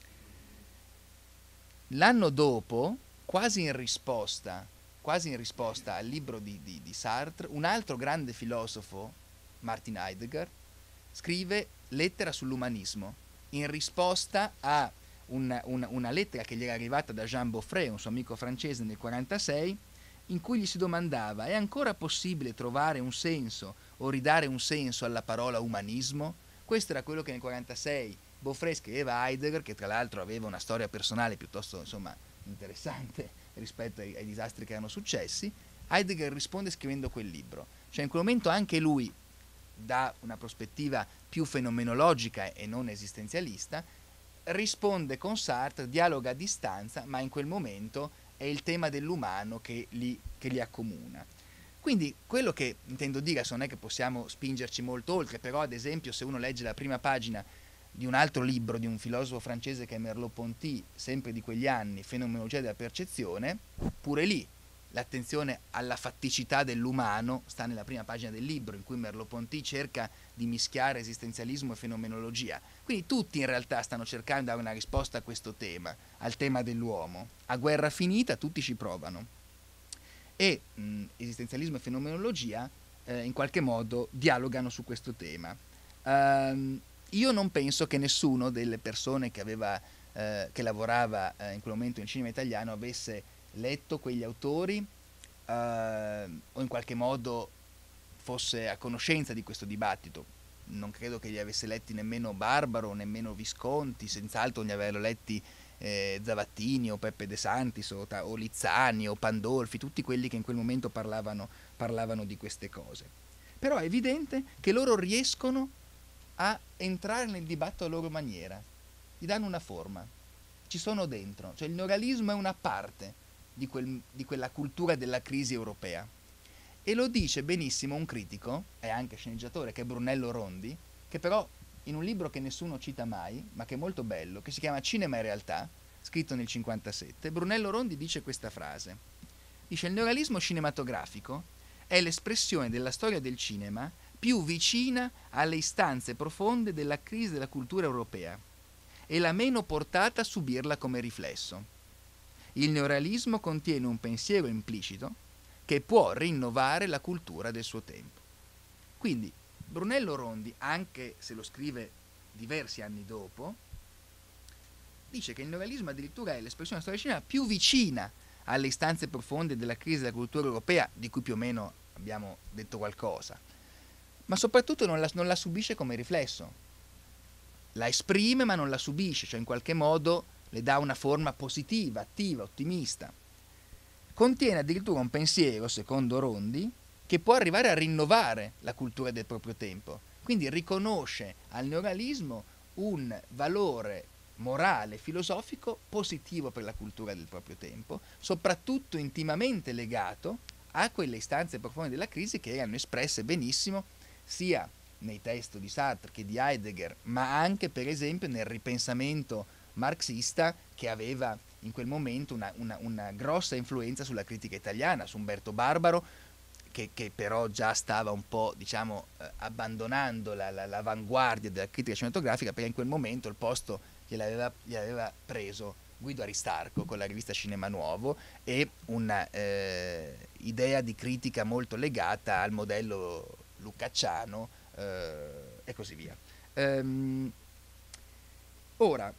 L'anno dopo, quasi in risposta al libro di Sartre, un altro grande filosofo, Martin Heidegger, scrive Lettera sull'umanismo, in risposta a una lettera che gli era arrivata da Jean Beaufret, un suo amico francese, nel 1946, in cui gli si domandava: è ancora possibile trovare un senso o ridare un senso alla parola umanismo? Questo era quello che nel 1946 Beaufret scriveva a Heidegger, che tra l'altro aveva una storia personale piuttosto interessante rispetto ai disastri che erano successi. Heidegger risponde scrivendo quel libro. Cioè in quel momento anche lui, da una prospettiva più fenomenologica e non esistenzialista, risponde con Sartre, dialoga a distanza, ma in quel momento è il tema dell'umano che li accomuna. Quindi quello che intendo dire, adesso non è che possiamo spingerci molto oltre, però ad esempio se uno legge la prima pagina di un altro libro di un filosofo francese che è Merleau-Ponty, sempre di quegli anni, Fenomenologia della percezione, pure lì l'attenzione alla fatticità dell'umano sta nella prima pagina del libro, in cui Merleau-Ponty cerca di mischiare esistenzialismo e fenomenologia. Quindi tutti in realtà stanno cercando di dare una risposta a questo tema, al tema dell'uomo. A guerra finita tutti ci provano. E esistenzialismo e fenomenologia in qualche modo dialogano su questo tema. Io non penso che nessuno delle persone che lavorava in quel momento in cinema italiano avesse letto quegli autori o in qualche modo fosse a conoscenza di questo dibattito. Non credo che li avesse letti nemmeno Barbaro, nemmeno Visconti, senz'altro ne avrebbero letti Zavattini o Peppe De Santis o Lizzani o Pandolfi, tutti quelli che in quel momento parlavano di queste cose. Però è evidente che loro riescono a entrare nel dibattito a loro maniera, gli danno una forma, ci sono dentro, cioè il neorealismo è una parte di quella cultura della crisi europea. E lo dice benissimo un critico, e anche sceneggiatore, che è Brunello Rondi, che però in un libro che nessuno cita mai, ma che è molto bello, che si chiama Cinema e Realtà, scritto nel 1957, Brunello Rondi dice questa frase. Dice: il neorealismo cinematografico è l'espressione della storia del cinema più vicina alle istanze profonde della crisi della cultura europea e la meno portata a subirla come riflesso. Il neorealismo contiene un pensiero implicito che può rinnovare la cultura del suo tempo. Quindi Brunello Rondi, anche se lo scrive diversi anni dopo, dice che il neorealismo addirittura è l'espressione della storia del cinema più vicina alle istanze profonde della crisi della cultura europea, di cui più o meno abbiamo detto qualcosa, ma soprattutto non la subisce come riflesso, la esprime ma non la subisce, cioè in qualche modo le dà una forma positiva, attiva, ottimista. Contiene addirittura un pensiero, secondo Rondi, che può arrivare a rinnovare la cultura del proprio tempo. Quindi riconosce al neorealismo un valore morale, filosofico, positivo per la cultura del proprio tempo, soprattutto intimamente legato a quelle istanze profonde della crisi che erano espresse benissimo sia nei testi di Sartre che di Heidegger, ma anche per esempio nel ripensamento marxista che aveva in quel momento una grossa influenza sulla critica italiana, su Umberto Barbaro, che però già stava un po', diciamo, abbandonando l'avanguardia della critica cinematografica, perché in quel momento il posto gliel'aveva preso Guido Aristarco con la rivista Cinema Nuovo e una idea di critica molto legata al modello luccacciano e così via. Ora,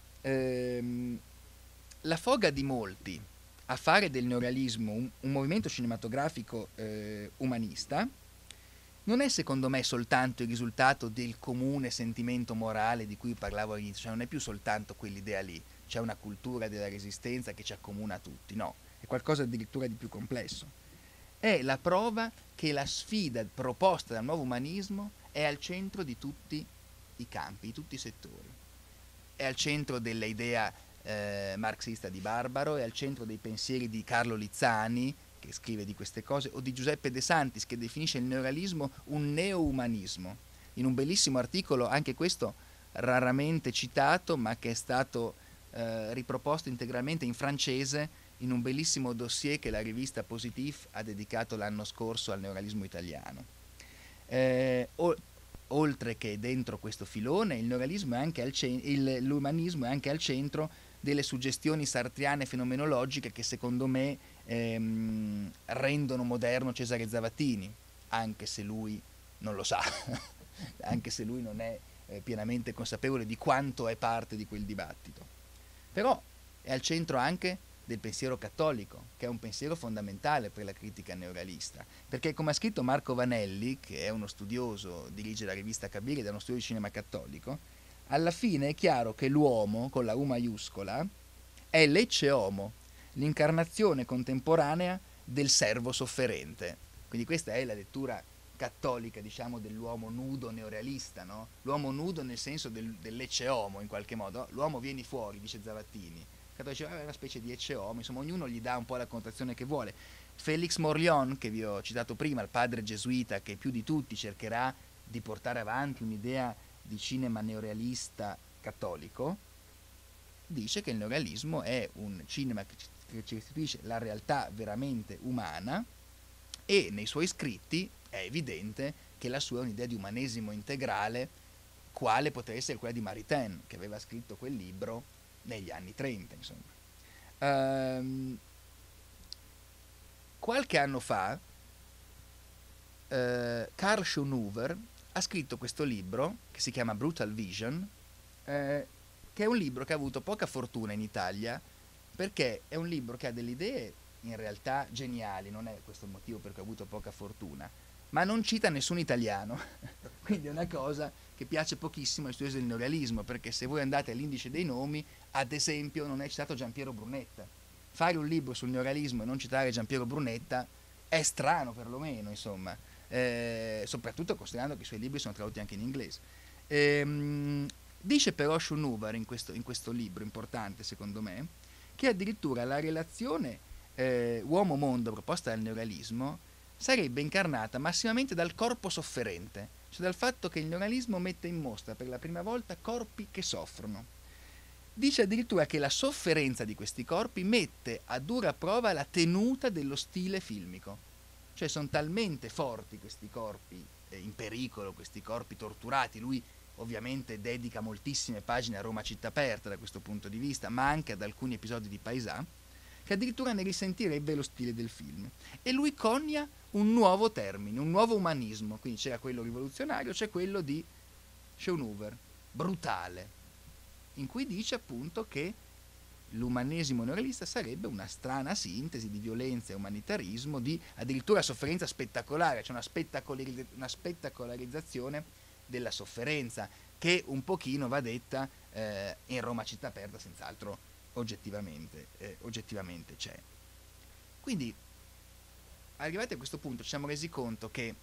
la foga di molti a fare del neorealismo un movimento cinematografico umanista non è secondo me soltanto il risultato del comune sentimento morale di cui parlavo all'inizio, cioè non è più soltanto quell'idea lì, c'è una cultura della resistenza che ci accomuna a tutti, no, è qualcosa addirittura di più complesso. è la prova che la sfida proposta dal nuovo umanismo è al centro di tutti i campi, di tutti i settori. È al centro dell'idea marxista di Barbaro, è al centro dei pensieri di Carlo Lizzani, che scrive di queste cose, o di Giuseppe De Santis, che definisce il neorealismo un neo-umanismo. In un bellissimo articolo, anche questo raramente citato, ma che è stato riproposto integralmente in francese, in un bellissimo dossier che la rivista Positif ha dedicato l'anno scorso al neorealismo italiano. Oltre che dentro questo filone, il neorealismo è anche l'umanismo è anche al centro delle suggestioni sartriane fenomenologiche che secondo me rendono moderno Cesare Zavattini, anche se lui non lo sa, anche se lui non è pienamente consapevole di quanto è parte di quel dibattito. Però è al centro anche del pensiero cattolico, che è un pensiero fondamentale per la critica neorealista, perché come ha scritto Marco Vanelli, che è uno studioso, dirige la rivista Kabir ed è uno studio di cinema cattolico, alla fine è chiaro che l'uomo, con la U maiuscola, è l'ecce homo, l'incarnazione contemporanea del servo sofferente. Quindi questa è la lettura cattolica, diciamo, dell'uomo nudo neorealista, no? L'uomo nudo nel senso dell'ecce homo, in qualche modo. L'uomo vieni fuori, dice Zavattini. Cattolico dice, è una specie di ecce homo, insomma, ognuno gli dà un po' la connotazione che vuole. Félix Morlion, che vi ho citato prima, il padre gesuita che più di tutti cercherà di portare avanti un'idea di cinema neorealista cattolico, dice che il neorealismo è un cinema che ci restituisce la realtà veramente umana, e nei suoi scritti è evidente che la sua è un'idea di umanesimo integrale, quale potrebbe essere quella di Maritain, che aveva scritto quel libro negli anni 30, insomma. Qualche anno fa Karl Schönhuber ha scritto questo libro che si chiama Brutal Vision, che è un libro che ha avuto poca fortuna in Italia, perché è un libro che ha delle idee in realtà geniali, non è questo il motivo per cui ha avuto poca fortuna, ma non cita nessun italiano, quindi è una cosa che piace pochissimo ai studiosi del neorealismo, perché se voi andate all'indice dei nomi, ad esempio non è citato Giampiero Brunetta. Fare un libro sul neorealismo e non citare Giampiero Brunetta è strano, perlomeno, insomma, soprattutto considerando che i suoi libri sono tradotti anche in inglese. Dice però Schönhuber in questo libro importante, secondo me, che addirittura la relazione uomo-mondo proposta dal neorealismo sarebbe incarnata massimamente dal corpo sofferente, cioè dal fatto che il neorealismo mette in mostra per la prima volta corpi che soffrono. Dice addirittura che la sofferenza di questi corpi mette a dura prova la tenuta dello stile filmico, cioè sono talmente forti questi corpi in pericolo, questi corpi torturati. Lui ovviamente dedica moltissime pagine a Roma città aperta da questo punto di vista, ma anche ad alcuni episodi di Paesà, che addirittura ne risentirebbe lo stile del film. E lui conia un nuovo termine, un nuovo umanismo, quindi c'era quello rivoluzionario, c'è quello di Schönhuber, brutale, in cui dice appunto che l'umanesimo neorealista sarebbe una strana sintesi di violenza e umanitarismo, di addirittura sofferenza spettacolare, cioè una spettacolarizzazione della sofferenza, che un pochino va detta in Roma città aperta, senz'altro oggettivamente c'è. Quindi arrivati a questo punto ci siamo resi conto che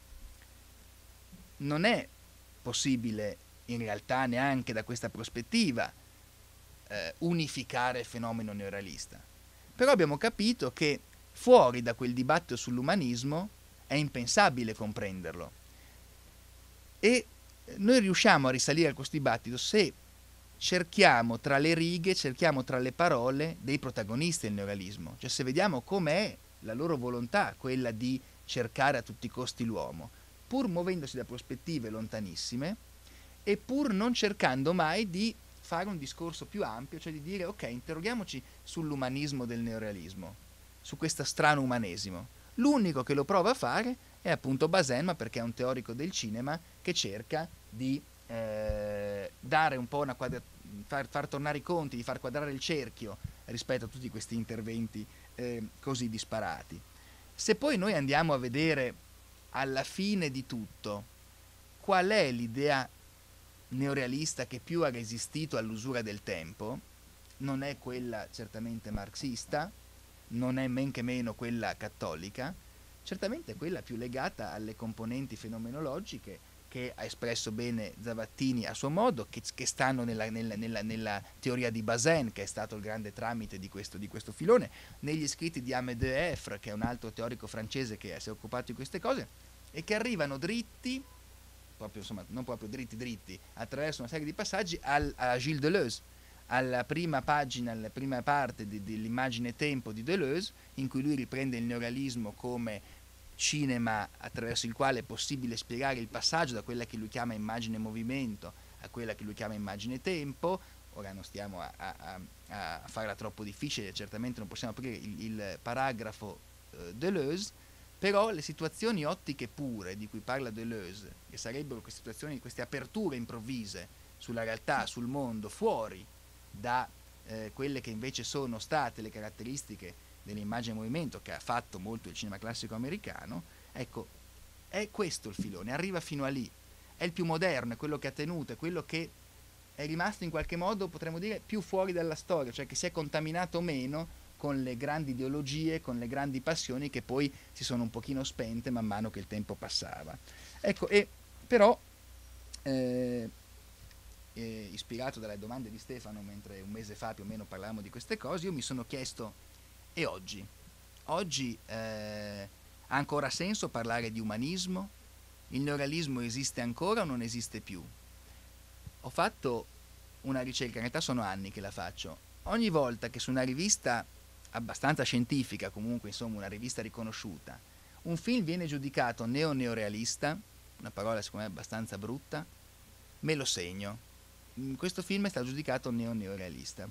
non è possibile in realtà neanche da questa prospettiva unificare il fenomeno neorealista, però abbiamo capito che fuori da quel dibattito sull'umanismo è impensabile comprenderlo, e noi riusciamo a risalire a questo dibattito se cerchiamo tra le righe, cerchiamo tra le parole dei protagonisti del neorealismo, cioè se vediamo com'è la loro volontà, quella di cercare a tutti i costi l'uomo, pur muovendosi da prospettive lontanissime e pur non cercando mai di fare un discorso più ampio, cioè di dire ok, interroghiamoci sull'umanismo del neorealismo, su questo strano umanesimo. L'unico che lo prova a fare è appunto Bazin, ma perché è un teorico del cinema che cerca di dare un po' far tornare i conti, di far quadrare il cerchio rispetto a tutti questi interventi così disparati. Se poi noi andiamo a vedere alla fine di tutto qual è l'idea neorealista che più ha resistito all'usura del tempo, non è quella certamente marxista, non è men che meno quella cattolica, certamente quella più legata alle componenti fenomenologiche che ha espresso bene Zavattini a suo modo, che stanno nella teoria di Bazin, che è stato il grande tramite di questo filone, negli scritti di Ahmed de Effre, che è un altro teorico francese che si è occupato di queste cose, e che arrivano dritti, proprio, insomma, non proprio dritti, attraverso una serie di passaggi a Gilles Deleuze, alla prima pagina, alla prima parte dell'immagine tempo di Deleuze, in cui lui riprende il neorealismo come cinema attraverso il quale è possibile spiegare il passaggio da quella che lui chiama immagine movimento a quella che lui chiama immagine tempo. Ora non stiamo a farla troppo difficile, certamente non possiamo aprire il paragrafo Deleuze, però le situazioni ottiche pure di cui parla Deleuze, che sarebbero queste situazioni, queste aperture improvvise sulla realtà, sul mondo, fuori da quelle che invece sono state le caratteristiche dell'immagine movimento che ha fatto molto il cinema classico americano, ecco, è questo il filone, arriva fino a lì, è il più moderno, è quello che ha tenuto, è quello che è rimasto in qualche modo, potremmo dire, più fuori dalla storia, cioè che si è contaminato meno con le grandi ideologie, con le grandi passioni che poi si sono un pochino spente man mano che il tempo passava. Ecco, e però ispirato dalle domande di Stefano, mentre un mese fa più o meno parlavamo di queste cose, io mi sono chiesto: e oggi? Oggi ha ancora senso parlare di umanismo? Il neorealismo esiste ancora o non esiste più? Ho fatto una ricerca, in realtà sono anni che la faccio. Ogni volta che su una rivista abbastanza scientifica, comunque insomma una rivista riconosciuta, un film viene giudicato neorealista, una parola secondo me abbastanza brutta, me lo segno. Questo film è stato giudicato neorealista.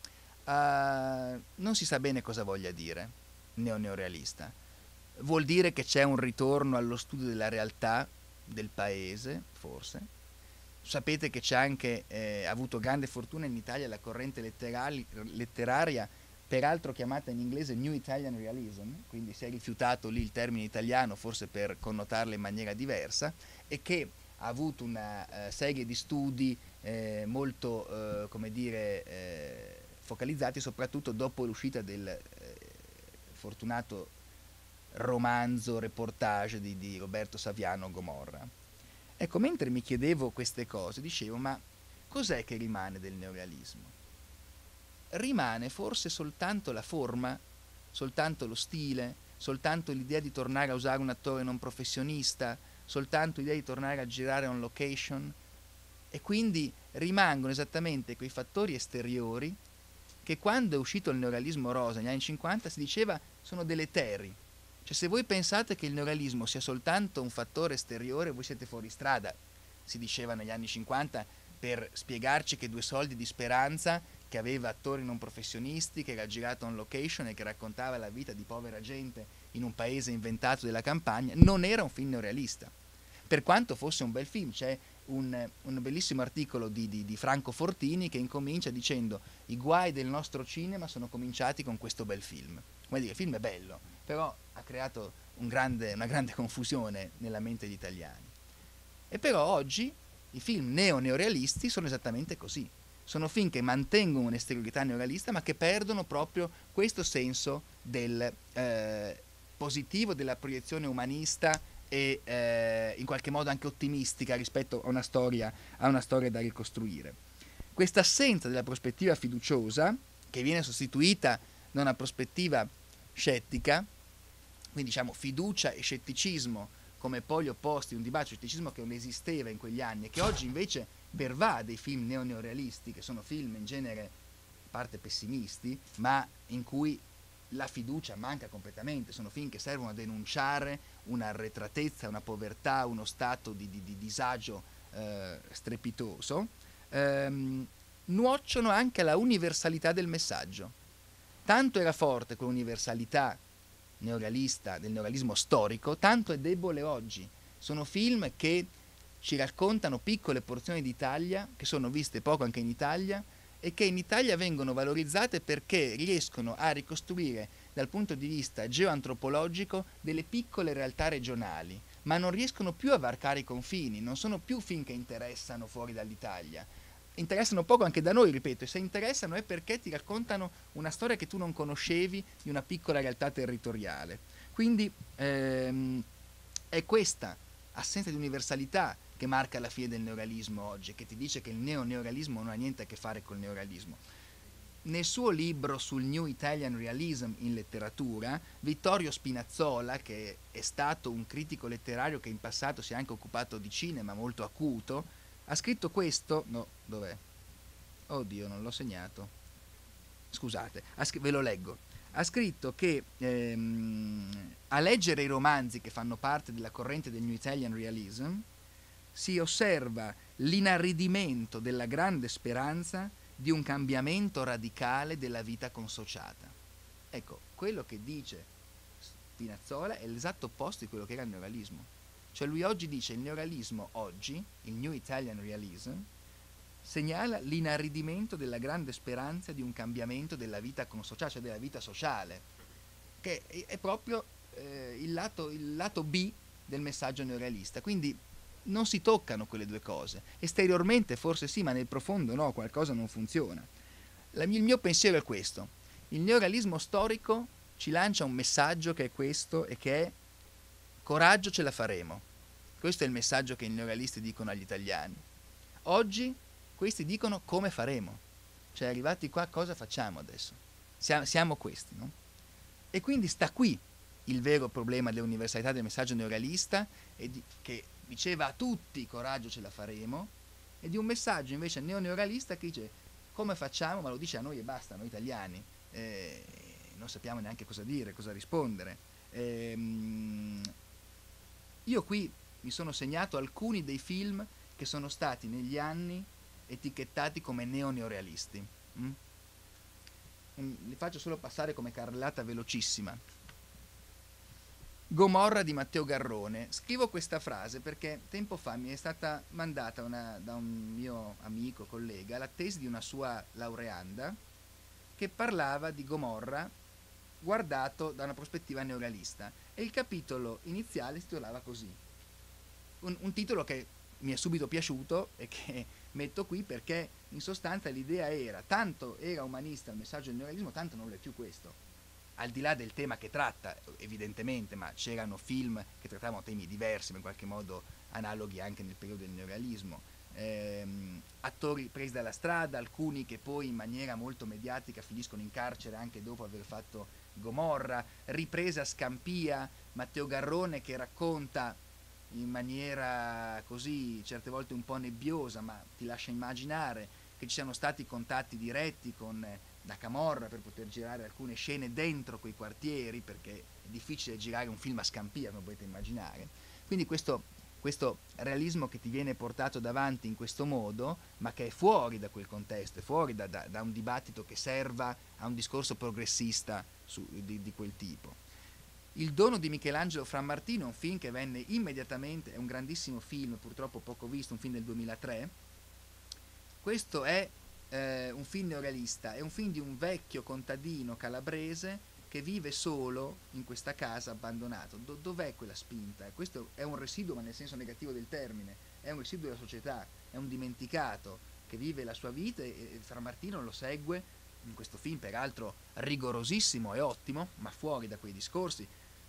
Non si sa bene cosa voglia dire neorealista. Vuol dire che c'è un ritorno allo studio della realtà del paese, forse. Sapete che c'è anche avuto grande fortuna in Italia la corrente letteraria, peraltro chiamata in inglese New Italian Realism, quindi si è rifiutato lì il termine italiano, forse per connotarla in maniera diversa, e che ha avuto una serie di studi molto, come dire, focalizzati soprattutto dopo l'uscita del fortunato romanzo reportage di Roberto Saviano, Gomorra. Ecco, mentre mi chiedevo queste cose, dicevo: ma cos'è che rimane del neorealismo? Rimane forse soltanto la forma, soltanto lo stile, soltanto l'idea di tornare a usare un attore non professionista, soltanto l'idea di tornare a girare on location, e quindi rimangono esattamente quei fattori esteriori che quando è uscito il neorealismo rosa negli anni 50 si diceva sono deleteri. Cioè, se voi pensate che il neorealismo sia soltanto un fattore esteriore, voi siete fuori strada, si diceva negli anni 50, per spiegarci che Due soldi di speranza, che aveva attori non professionisti, che era girato on location e che raccontava la vita di povera gente in un paese inventato della campagna, non era un film neorealista. Per quanto fosse un bel film, c'è un bellissimo articolo di Franco Fortini che incomincia dicendo: i guai del nostro cinema sono cominciati con questo bel film. Come dire, il film è bello, però ha creato una grande confusione nella mente degli italiani. E però oggi i film neorealisti sono esattamente così. Sono film che mantengono un'esteriorità neorealista ma che perdono proprio questo senso del positivo, della proiezione umanista e in qualche modo anche ottimistica rispetto a una storia da ricostruire. Questa assenza della prospettiva fiduciosa, che viene sostituita da una prospettiva scettica, quindi diciamo fiducia e scetticismo come poli opposti, un dibattito scetticismo che non esisteva in quegli anni e che oggi invece pervade i film neorealisti, che sono film in genere a parte pessimisti, ma in cui la fiducia manca completamente, sono film che servono a denunciare una arretratezza, una povertà, uno stato di disagio strepitoso, nuocciono anche alla universalità del messaggio. Tanto era forte quell'universalità neorealista, del neorealismo storico, tanto è debole oggi. Sono film che ci raccontano piccole porzioni d'Italia, che sono viste poco anche in Italia, e che in Italia vengono valorizzate perché riescono a ricostruire dal punto di vista geoantropologico delle piccole realtà regionali, ma non riescono più a varcare i confini, non sono più film che interessano fuori dall'Italia. Interessano poco anche da noi, ripeto, e se interessano è perché ti raccontano una storia che tu non conoscevi di una piccola realtà territoriale. Quindi è questa assenza di universalità che marca la fine del neorealismo oggi, che ti dice che il neorealismo non ha niente a che fare col neorealismo. Nel suo libro sul New Italian Realism in letteratura, Vittorio Spinazzola, che è stato un critico letterario che in passato si è anche occupato di cinema molto acuto, ha scritto questo, no, dov'è? Oddio, non l'ho segnato. Scusate, ve lo leggo. Ha scritto che a leggere i romanzi che fanno parte della corrente del New Italian Realism si osserva l'inaridimento della grande speranza di un cambiamento radicale della vita consociata. Ecco, quello che dice Spinazzola è l'esatto opposto di quello che era il neorealismo. Cioè lui oggi dice il neorealismo oggi, il New Italian Realism, segnala l'inaridimento della grande speranza di un cambiamento della vita consociata, cioè della vita sociale, che è proprio il lato B del messaggio neorealista. Quindi non si toccano quelle due cose. Esteriormente forse sì, ma nel profondo no, qualcosa non funziona. Il mio pensiero è questo. Il neorealismo storico ci lancia un messaggio che è questo e che è coraggio, ce la faremo. Questo è il messaggio che i neorealisti dicono agli italiani. Oggi questi dicono come faremo. Cioè arrivati qua cosa facciamo adesso? Siamo questi, no? E quindi sta qui il vero problema dell'universalità del messaggio neorealista, che diceva a tutti coraggio ce la faremo, e di un messaggio invece neorealista che dice come facciamo, ma lo dice a noi e basta, noi italiani, non sappiamo neanche cosa dire, cosa rispondere. Io qui mi sono segnato alcuni dei film che sono stati negli anni etichettati come neorealisti. Li faccio solo passare come carrellata velocissima. Gomorra di Matteo Garrone. Scrivo questa frase perché tempo fa mi è stata mandata da un mio amico, collega, la tesi di una sua laureanda che parlava di Gomorra guardato da una prospettiva neorealista, e il capitolo iniziale si titolava così. Un titolo che mi è subito piaciuto e che metto qui perché in sostanza l'idea era tanto era umanista il messaggio del neorealismo, tanto non lo è più questo. Al di là del tema che tratta, evidentemente, ma c'erano film che trattavano temi diversi, ma in qualche modo analoghi anche nel periodo del neorealismo. Attori presi dalla strada, alcuni che poi in maniera molto mediatica finiscono in carcere anche dopo aver fatto Gomorra, ripresa a Scampia, Matteo Garrone che racconta in maniera così certe volte un po' nebbiosa, ma ti lascia immaginare che ci siano stati contatti diretti con la Camorra per poter girare alcune scene dentro quei quartieri, perché è difficile girare un film a Scampia, come potete immaginare. Quindi questo realismo che ti viene portato davanti in questo modo, ma che è fuori da quel contesto, è fuori da un dibattito che serva a un discorso progressista di quel tipo. Il dono di Michelangelo Frammartino è un film che venne immediatamente, è un grandissimo film, purtroppo poco visto, un film del 2003. Questo è un film neorealista, è un film di un vecchio contadino calabrese che vive solo in questa casa abbandonato. Dov'è quella spinta? Questo è un residuo, ma nel senso negativo del termine, è un residuo della società, è un dimenticato che vive la sua vita, e Frammartino lo segue in questo film, peraltro rigorosissimo e ottimo, ma fuori da quei discorsi.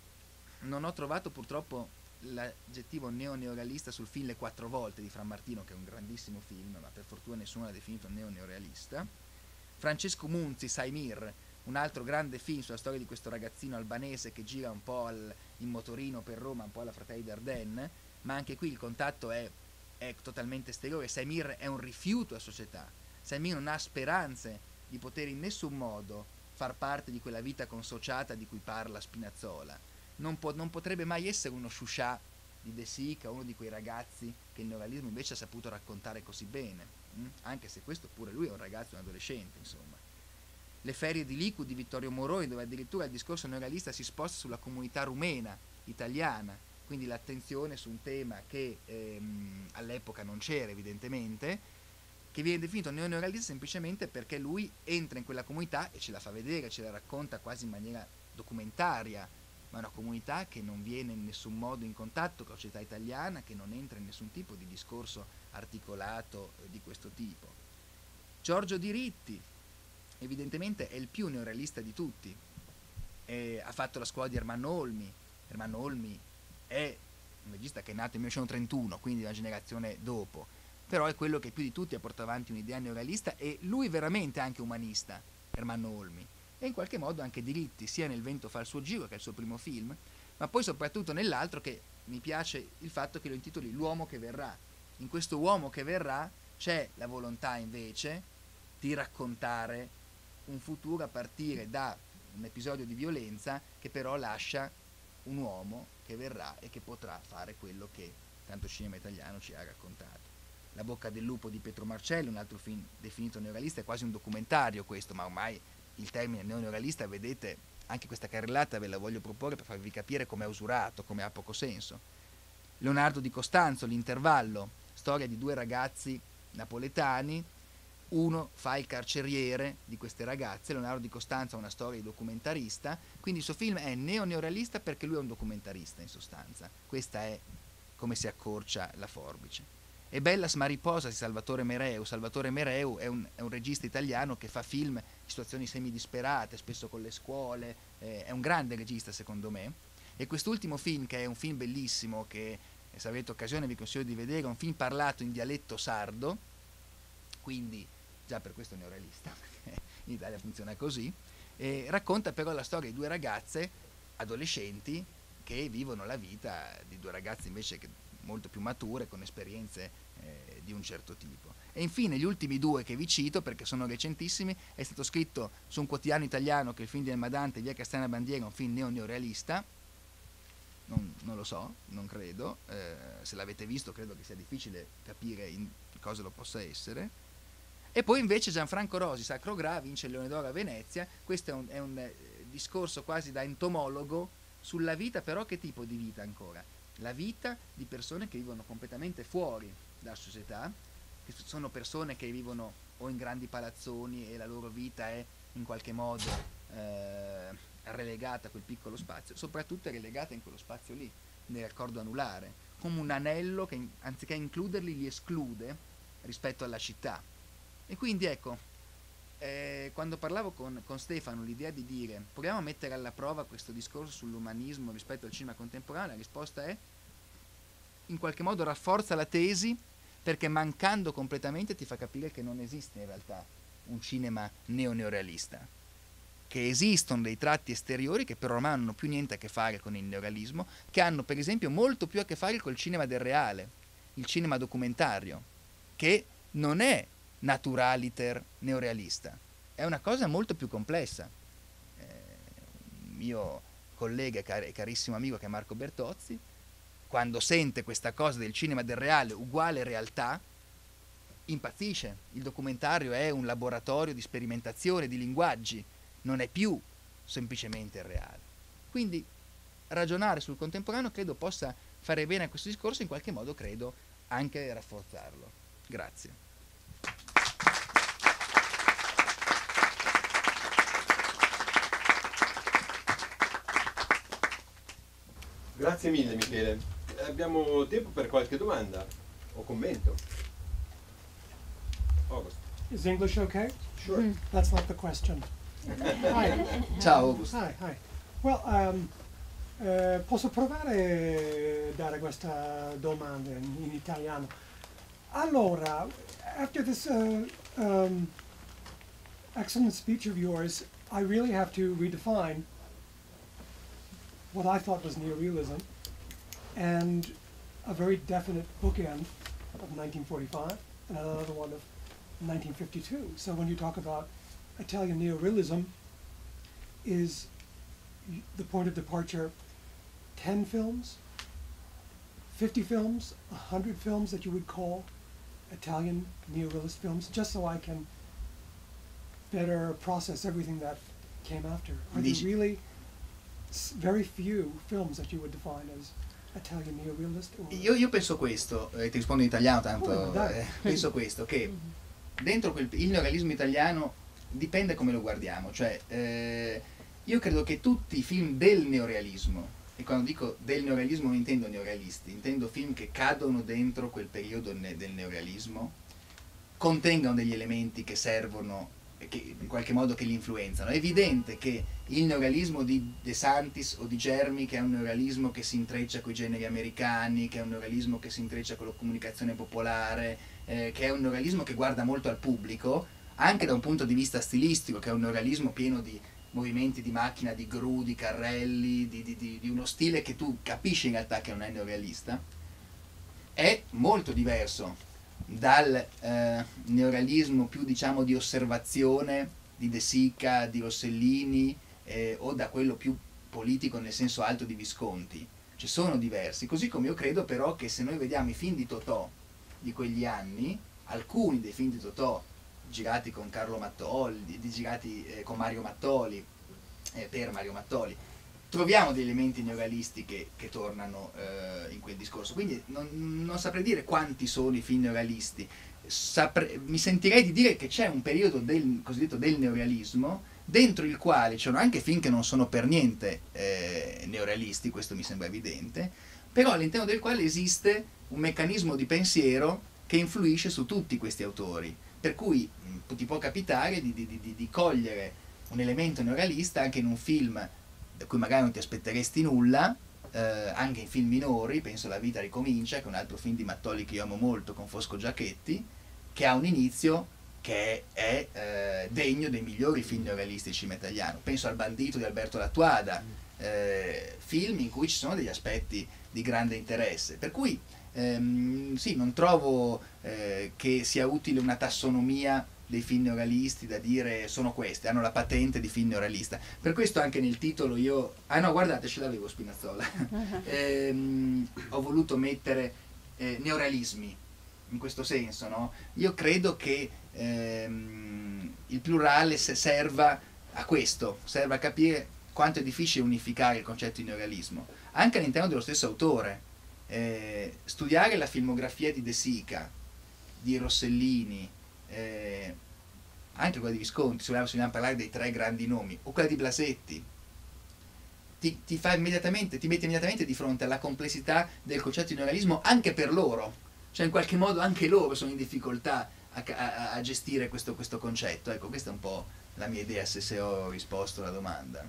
Non ho trovato purtroppo l'aggettivo neorealista sul film Le Quattro Volte di Frammartino, che è un grandissimo film, ma per fortuna nessuno l'ha definito neorealista. Francesco Munzi, Saimir, un altro grande film sulla storia di questo ragazzino albanese che gira un po' in motorino per Roma, un po' alla Fratelli d'Ardenne, ma anche qui il contatto è totalmente esteriore. Saimir è un rifiuto alla società, Saimir non ha speranze di poter in nessun modo far parte di quella vita consociata di cui parla Spinazzola. Non potrebbe mai essere uno Sciuscià di De Sica, uno di quei ragazzi che il neorealismo invece ha saputo raccontare così bene, anche se questo pure lui è un ragazzo, un adolescente, insomma. Le ferie di Likud di Vittorio Moroni, dove addirittura il discorso neorealista si sposta sulla comunità rumena, italiana, quindi l'attenzione su un tema che all'epoca non c'era evidentemente, che viene definito neorealista semplicemente perché lui entra in quella comunità e ce la fa vedere, ce la racconta quasi in maniera documentaria, ma è una comunità che non viene in nessun modo in contatto con la società italiana, che non entra in nessun tipo di discorso articolato di questo tipo. Giorgio Diritti, evidentemente è il più neorealista di tutti, ha fatto la scuola di Ermanno Olmi. Ermanno Olmi è un regista che è nato nel 1931, quindi una generazione dopo, però è quello che più di tutti ha portato avanti un'idea neorealista, e lui veramente anche umanista, Ermanno Olmi, e in qualche modo anche diritti, sia nel Vento fa il suo giro, che è il suo primo film, ma poi soprattutto nell'altro, che mi piace il fatto che lo intitoli L'uomo che verrà. In questo uomo che verrà c'è la volontà invece di raccontare un futuro a partire da un episodio di violenza che però lascia un uomo che verrà e che potrà fare quello che tanto cinema italiano ci ha raccontato. La bocca del lupo di Pietro Marcello, un altro film definito neorealista, è quasi un documentario questo, ma ormai il termine neorealista, vedete, anche questa carrellata ve la voglio proporre per farvi capire come è usurato, come ha poco senso. Leonardo di Costanzo, L'intervallo, storia di due ragazzi napoletani, uno fa il carceriere di queste ragazze, Leonardo di Costanzo ha una storia di documentarista, quindi il suo film è neorealista perché lui è un documentarista in sostanza. Questa è come si accorcia la forbice. E Bellas Mariposas di Salvatore Mereu. Salvatore Mereu è un regista italiano che fa film in situazioni semidisperate, spesso con le scuole, è un grande regista secondo me, e quest'ultimo film, che è un film bellissimo, che se avete occasione vi consiglio di vedere, è un film parlato in dialetto sardo, quindi già per questo neorealista, perché in Italia funziona così, e racconta però la storia di due ragazze adolescenti che vivono la vita di due ragazze invece che molto più mature, con esperienze di un certo tipo. E infine gli ultimi due che vi cito perché sono recentissimi: è stato scritto su un quotidiano italiano che il film di Almadante, Via Castana Bandiera, è un film neorealista, non lo so, non credo, se l'avete visto credo che sia difficile capire in cosa lo possa essere. E poi invece Gianfranco Rosi, Sacro Gra, vince il Leone d'Oro a Venezia. Questo è un discorso quasi da entomologo sulla vita, però che tipo di vita ancora? La vita di persone che vivono completamente fuori dalla società, che sono persone che vivono o in grandi palazzoni e la loro vita è in qualche modo relegata a quel piccolo spazio, soprattutto è relegata in quello spazio lì, nel raccordo anulare, come un anello che anziché includerli li esclude rispetto alla città. E quindi ecco, quando parlavo con Stefano, l'idea di dire proviamo a mettere alla prova questo discorso sull'umanismo rispetto al cinema contemporaneo, la risposta è in qualche modo rafforza la tesi, perché mancando completamente ti fa capire che non esiste in realtà un cinema neorealista, che esistono dei tratti esteriori che però ormai non hanno più niente a che fare con il neorealismo, che hanno per esempio molto più a che fare col cinema del reale, il cinema documentario, che non è naturaliter neorealista, è una cosa molto più complessa. Un mio collega e carissimo amico che è Marco Bertozzi, quando sente questa cosa del cinema del reale uguale realtà, impazzisce. Il documentario è un laboratorio di sperimentazione di linguaggi, non è più semplicemente il reale. Quindi ragionare sul contemporaneo credo possa fare bene a questo discorso, in qualche modo credo anche rafforzarlo. Grazie.
Grazie mille Michele. Abbiamo tempo per qualche domanda o commento. August.
Is English okay?
Sure.
That's not the question. Hi.
Ciao August.
Hi. Well, posso provare a dare questa domanda in italiano. Allora, after this excellent speech of yours, I really have to redefine what I thought was neorealism, and a very definite bookend of 1945 and another one of 1952. So when you talk about Italian neorealism, is the point of departure 10 films, 50 films, 100 films that you would call Italian neorealist films, just so I can better process everything that came after? Are there really very few films that you would define as Italian neorealist?
Io penso questo, ti rispondo in italiano tanto,
dai.
penso questo, che dentro il neorealismo italiano dipende come lo guardiamo, cioè io credo che tutti i film del neorealismo, e quando dico del neorealismo non intendo neorealisti, intendo film che cadono dentro quel periodo del neorealismo, contengano degli elementi che servono che in qualche modo che li influenzano. È evidente che il neorealismo di De Santis o di Germi, che è un neorealismo che si intreccia con i generi americani, che è un neorealismo che si intreccia con la comunicazione popolare, che è un neorealismo che guarda molto al pubblico, anche da un punto di vista stilistico, che è un neorealismo pieno di movimenti di macchina, di gru, di carrelli, di uno stile che tu capisci in realtà che non è neorealista, è molto diverso dal neorealismo più, diciamo, di osservazione di De Sica, di Rossellini, o da quello più politico nel senso alto di Visconti. Ci sono diversi, così come io credo però che se noi vediamo i film di Totò di quegli anni, alcuni dei film di Totò girati con Carlo Mattoli, girati con Mario Mattoli, per Mario Mattoli, troviamo degli elementi neorealisti che tornano in quel discorso. Quindi non saprei dire quanti sono i film neorealisti. Mi sentirei di dire che c'è un periodo cosiddetto del neorealismo, dentro il quale ci sono anche film che non sono per niente neorealisti, questo mi sembra evidente, però all'interno del quale esiste un meccanismo di pensiero che influisce su tutti questi autori, per cui ti può capitare di cogliere un elemento neorealista anche in un film da cui magari non ti aspetteresti nulla, anche in film minori. Penso La vita ricomincia, che è un altro film di Mattoli che io amo molto, con Fosco Giacchetti, che ha un inizio che è degno dei migliori film neorealisti del cinema italiano. Penso al Bandito di Alberto Lattuada, film in cui ci sono degli aspetti di grande interesse, per cui sì, non trovo che sia utile una tassonomia dei film neorealisti da dire sono questi, hanno la patente di film neorealista. Per questo anche nel titolo io, ah no, guardate, ce l'avevo Spinazzola, ho voluto mettere neorealismi, in questo senso, no? Io credo che il plurale serva a questo, serve a capire quanto è difficile unificare il concetto di neorealismo, anche all'interno dello stesso autore. Studiare la filmografia di De Sica, di Rossellini, anche quella di Visconti, se vogliamo parlare dei tre grandi nomi, o quella di Blasetti, ti mette immediatamente di fronte alla complessità del concetto di neorealismo anche per loro, cioè in qualche modo anche loro sono in difficoltà a gestire questo concetto. Ecco, questa è un po' la mia idea, se ho risposto alla domanda.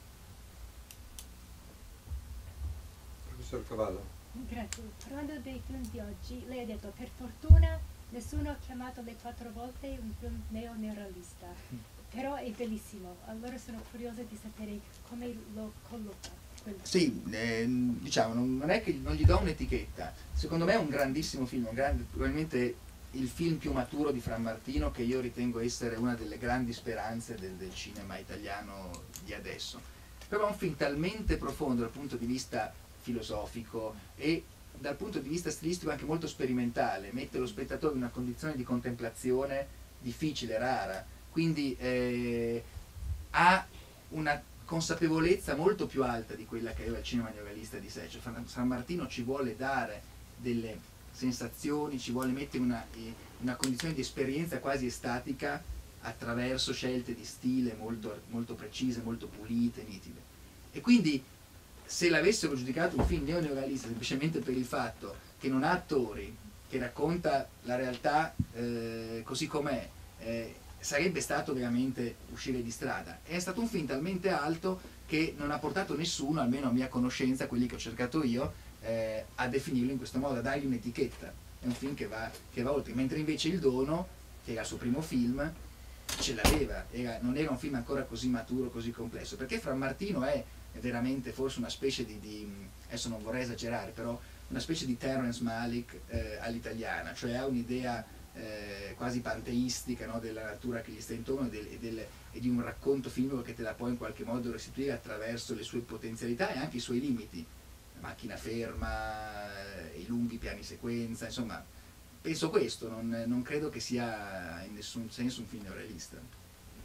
Professor Cavallo.
Grazie. Parlando dei film di oggi, lei ha detto per fortuna nessuno ha chiamato Le quattro volte un film neorealista, però è bellissimo, allora sono curiosa di sapere come lo colloca.
Sì, diciamo, non è che non gli do un'etichetta, secondo me è un grandissimo film, probabilmente il film più maturo di Fran Martino, che io ritengo essere una delle grandi speranze del cinema italiano di adesso, però è un film talmente profondo dal punto di vista filosofico e dal punto di vista stilistico anche molto sperimentale, mette lo spettatore in una condizione di contemplazione difficile, rara, quindi ha una consapevolezza molto più alta di quella che era il cinema neorealista di sé. Cioè, San Martino ci vuole dare delle sensazioni, ci vuole mettere una condizione di esperienza quasi estatica attraverso scelte di stile molto, molto precise, molto pulite, nitide. E quindi se l'avessero giudicato un film neorealista semplicemente per il fatto che non ha attori, che racconta la realtà così com'è, sarebbe stato veramente uscire di strada. È stato un film talmente alto che non ha portato nessuno, almeno a mia conoscenza, quelli che ho cercato io, a definirlo in questo modo, a dargli un'etichetta. È un film che va oltre, mentre invece Il Dono, che era il suo primo film, ce l'aveva, non era un film ancora così maturo, così complesso, perché Fran Martino è veramente forse una specie di adesso non vorrei esagerare, però una specie di Terrence Malick all'italiana, cioè ha un'idea quasi panteistica, no, della natura che gli sta intorno e di un racconto filmico che te la può in qualche modo restituire attraverso le sue potenzialità e anche i suoi limiti, la macchina ferma, i lunghi piani sequenza, insomma penso questo, non credo che sia in nessun senso un film neorealista.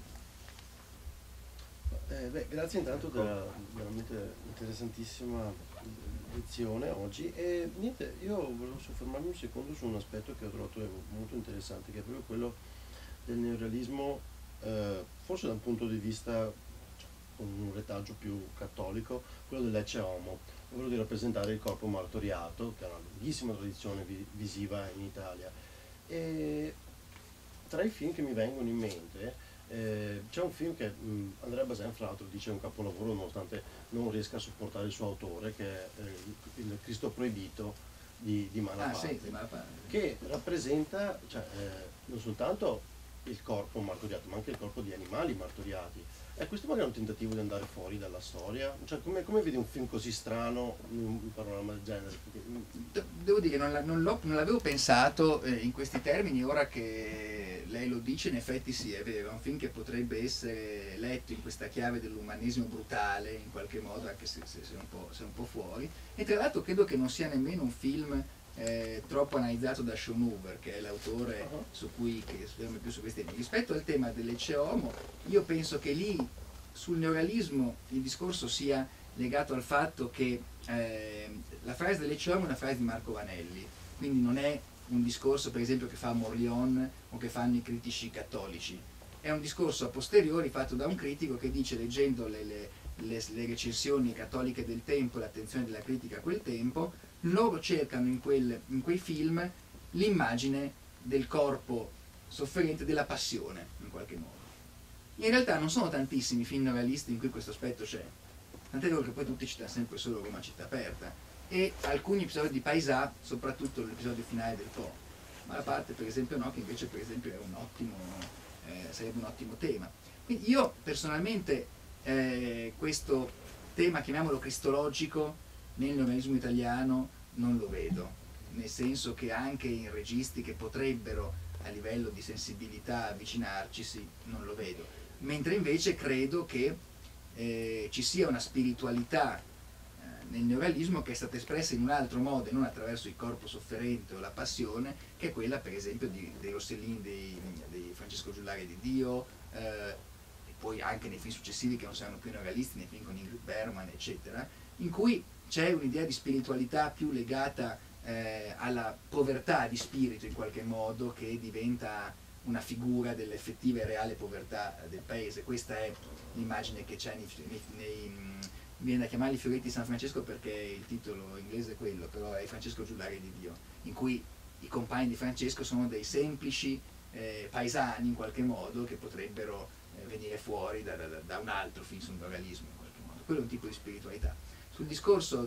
Grazie intanto della veramente interessantissima lezione oggi, e niente, io volevo soffermarmi un secondo su un aspetto che ho trovato molto interessante, che è proprio quello del neorealismo, forse da un punto di vista con un retaggio più cattolico, quello dell'ecce homo, quello di rappresentare il corpo martoriato, che è una lunghissima tradizione visiva in Italia. E tra i film che mi vengono in mente C'è un film che Andrea Bazin, fra l'altro, dice è un capolavoro nonostante non riesca a sopportare il suo autore, che è il Cristo proibito di Malaparte,
Sì, Malaparte,
che rappresenta, cioè, non soltanto il corpo martoriato, ma anche il corpo di animali martoriati. E questo magari è un tentativo di andare fuori dalla storia? Cioè, come vedi un film così strano in un panorama del genere?
Devo dire che non l'avevo pensato in questi termini. Ora che lei lo dice, in effetti sì, è vero, è un film che potrebbe essere letto in questa chiave dell'umanesimo brutale, in qualche modo, anche se è un po' fuori. E tra l'altro credo che non sia nemmeno un film troppo analizzato da Sean Hoover, che è l'autore che si ferma più su questi temi. Rispetto al tema dell'Ecce Homo, io penso che lì sul neorealismo il discorso sia legato al fatto che la frase dell'Ecce Homo è una frase di Marco Vanelli, quindi non è un discorso per esempio che fa Morlion o che fanno i critici cattolici, è un discorso a posteriori fatto da un critico che dice, leggendo le recensioni cattoliche del tempo, l'attenzione della critica a quel tempo, loro cercano in quei film l'immagine del corpo sofferente, della passione in qualche modo. In realtà non sono tantissimi film neorealisti in cui questo aspetto c'è, tant'è vero che poi tutti citano sempre solo Roma città aperta e alcuni episodi di Paesà, soprattutto l'episodio finale del Po. Malaparte per esempio no, che invece per esempio è sarebbe un ottimo tema. Quindi io personalmente questo tema, chiamiamolo cristologico, nel neorealismo italiano non lo vedo, nel senso che anche in registi che potrebbero a livello di sensibilità avvicinarci, sì, non lo vedo, mentre invece credo che ci sia una spiritualità nel neorealismo che è stata espressa in un altro modo e non attraverso il corpo sofferente o la passione, che è quella per esempio dei Rossellini, dei Francesco Giullari di Dio, e poi anche nei film successivi che non saranno più neorealisti, nei film con Ingrid Bergman eccetera, in cui c'è un'idea di spiritualità più legata alla povertà di spirito in qualche modo, che diventa una figura dell'effettiva e reale povertà del paese. Questa è l'immagine che c'è viene da chiamarli Fioretti di San Francesco perché il titolo inglese è quello, però è Francesco Giullari di Dio, in cui i compagni di Francesco sono dei semplici paesani in qualche modo che potrebbero venire fuori da un altro film sul neorealismo in qualche modo. Quello è un tipo di spiritualità. Sul discorso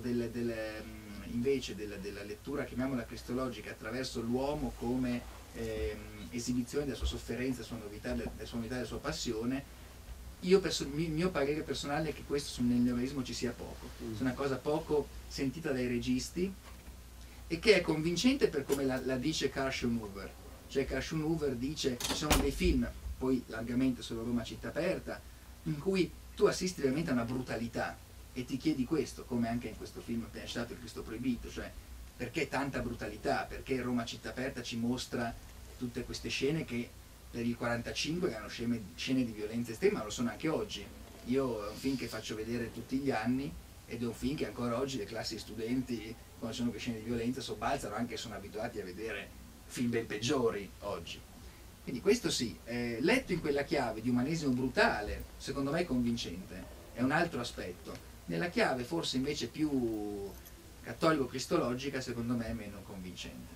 invece della lettura, chiamiamola cristologica, attraverso l'uomo come esibizione della sua sofferenza, della sua novità, della sua passione, il mio parere personale è che questo nel neorealismo ci sia poco, è una cosa poco sentita dai registi e che è convincente per come la dice Karl Schönhuber. Cioè Karl Schönhuber dice ci sono dei film, poi largamente solo Roma città aperta, in cui tu assisti veramente a una brutalità e ti chiedi questo, come anche in questo film appena citato, Il Cristo proibito, cioè perché tanta brutalità, perché Roma città aperta ci mostra tutte queste scene che per il 45 erano scene di violenza estrema, ma lo sono anche oggi. Io è un film che faccio vedere tutti gli anni ed è un film che ancora oggi le classi studenti, quando sono che scene di violenza, sobbalzano, anche sono abituati a vedere film ben peggiori oggi. Quindi questo sì, letto in quella chiave di umanesimo brutale, secondo me è convincente, è un altro aspetto. Nella chiave forse invece più cattolico-cristologica, secondo me è meno convincente.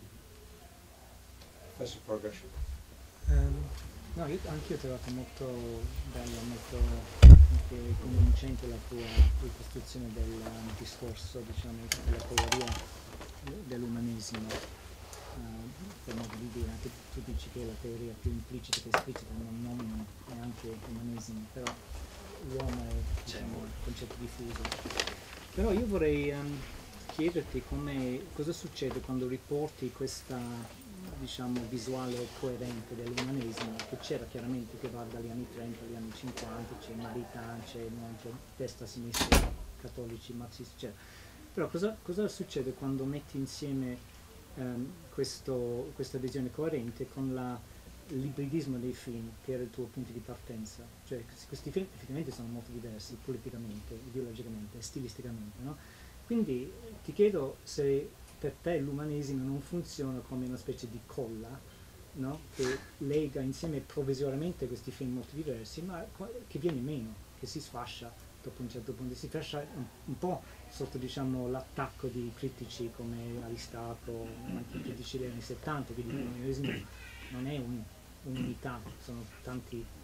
No, anche io ho trovato molto bello, molto anche convincente la tua ricostruzione del discorso, diciamo, della teoria dell'umanesimo. Per modo di dire, anche tu dici che la teoria più implicita che esplicita non nomina neanche umanesimo, però l'uomo è, diciamo, un concetto diffuso. Però io vorrei chiederti cosa succede quando riporti questa, diciamo, visuale coerente dell'umanesimo, che c'era chiaramente, che va dagli anni 30 agli anni 50, c'è Maritain, c'è destra, sinistra, cattolici, marxisti, eccetera. Però cosa succede quando metti insieme questa visione coerente con l'ibridismo dei film, che era il tuo punto di partenza? Cioè questi film effettivamente sono molto diversi politicamente, ideologicamente, stilisticamente, no? Quindi ti chiedo se per te l'umanesimo non funziona come una specie di colla, no? Che lega insieme provvisoriamente questi film molto diversi, ma che viene meno, che si sfascia dopo un certo punto, si fascia un po' sotto, diciamo, l'attacco di critici come Aristaco, anche i critici degli anni 70 che dicono che il neorealismo non è un'unità, sono tanti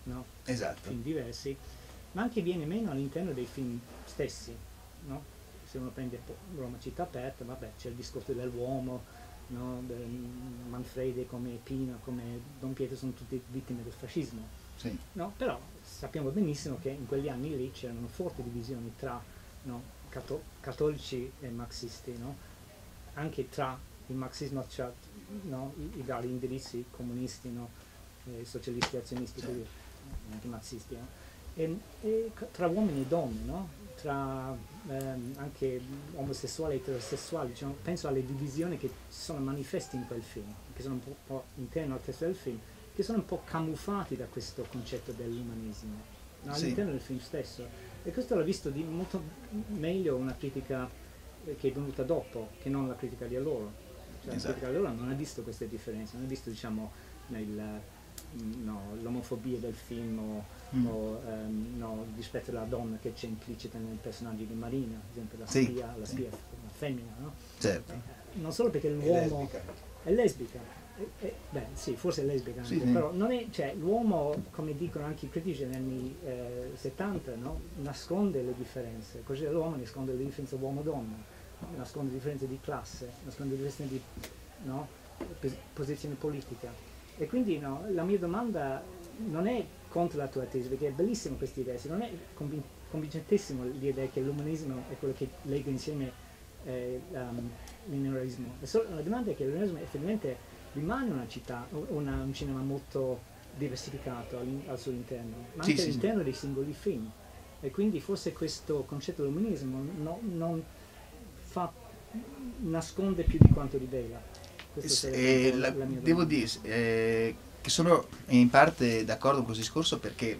no?
Esatto.
Film diversi, ma anche viene meno all'interno dei film stessi, no? Se uno prende Roma città aperta, vabbè, c'è il discorso dell'uomo, no? Manfredi come Pino, come Don Pietro sono tutte vittime del fascismo,
Sì.
no? Però sappiamo benissimo che in quegli anni lì c'erano forti divisioni tra, no, cattolici e marxisti, no? Anche tra il marxismo, cioè, no, i vari indirizzi comunisti, no? Socialisti, azionisti, così, anche marxisti, no? E tra uomini e donne, no? Tra anche omosessuali e eterosessuali, diciamo, penso alle divisioni che sono manifeste in quel film, che sono un po' interno al testo del film, che sono un po' camuffati da questo concetto dell'umanesimo, no? All'interno del film stesso. E questo l'ho visto di molto meglio una critica che è venuta dopo, che non la critica di allora. Cioè, la critica di allora non ha visto queste differenze, non ha visto, diciamo, l'omofobia del film o il rispetto della donna che c'è implicita nel personaggio di Marina, ad esempio la spia, la femmina, no?
Certo.
Non solo perché l'uomo è lesbica, beh sì, forse è lesbica anche, però non è, cioè, l'uomo, come dicono anche i critici negli anni 70, no? Nasconde le differenze, così l'uomo nasconde le differenze uomo-donna, nasconde le differenze di classe, nasconde le differenze di, no? Posizione politica. E quindi, no, la mia domanda non è contro la tua tesi, perché è bellissima questa idea, non è convincentissimo l'idea che l'umanesimo è quello che lega insieme il neorealismo. La domanda è che il neorealismo effettivamente rimane una città, un cinema molto diversificato al suo interno, ma anche all'interno dei singoli film. E quindi forse questo concetto dell'umanesimo non nasconde più di quanto rivela.
Devo dire che sono in parte d'accordo con questo discorso, perché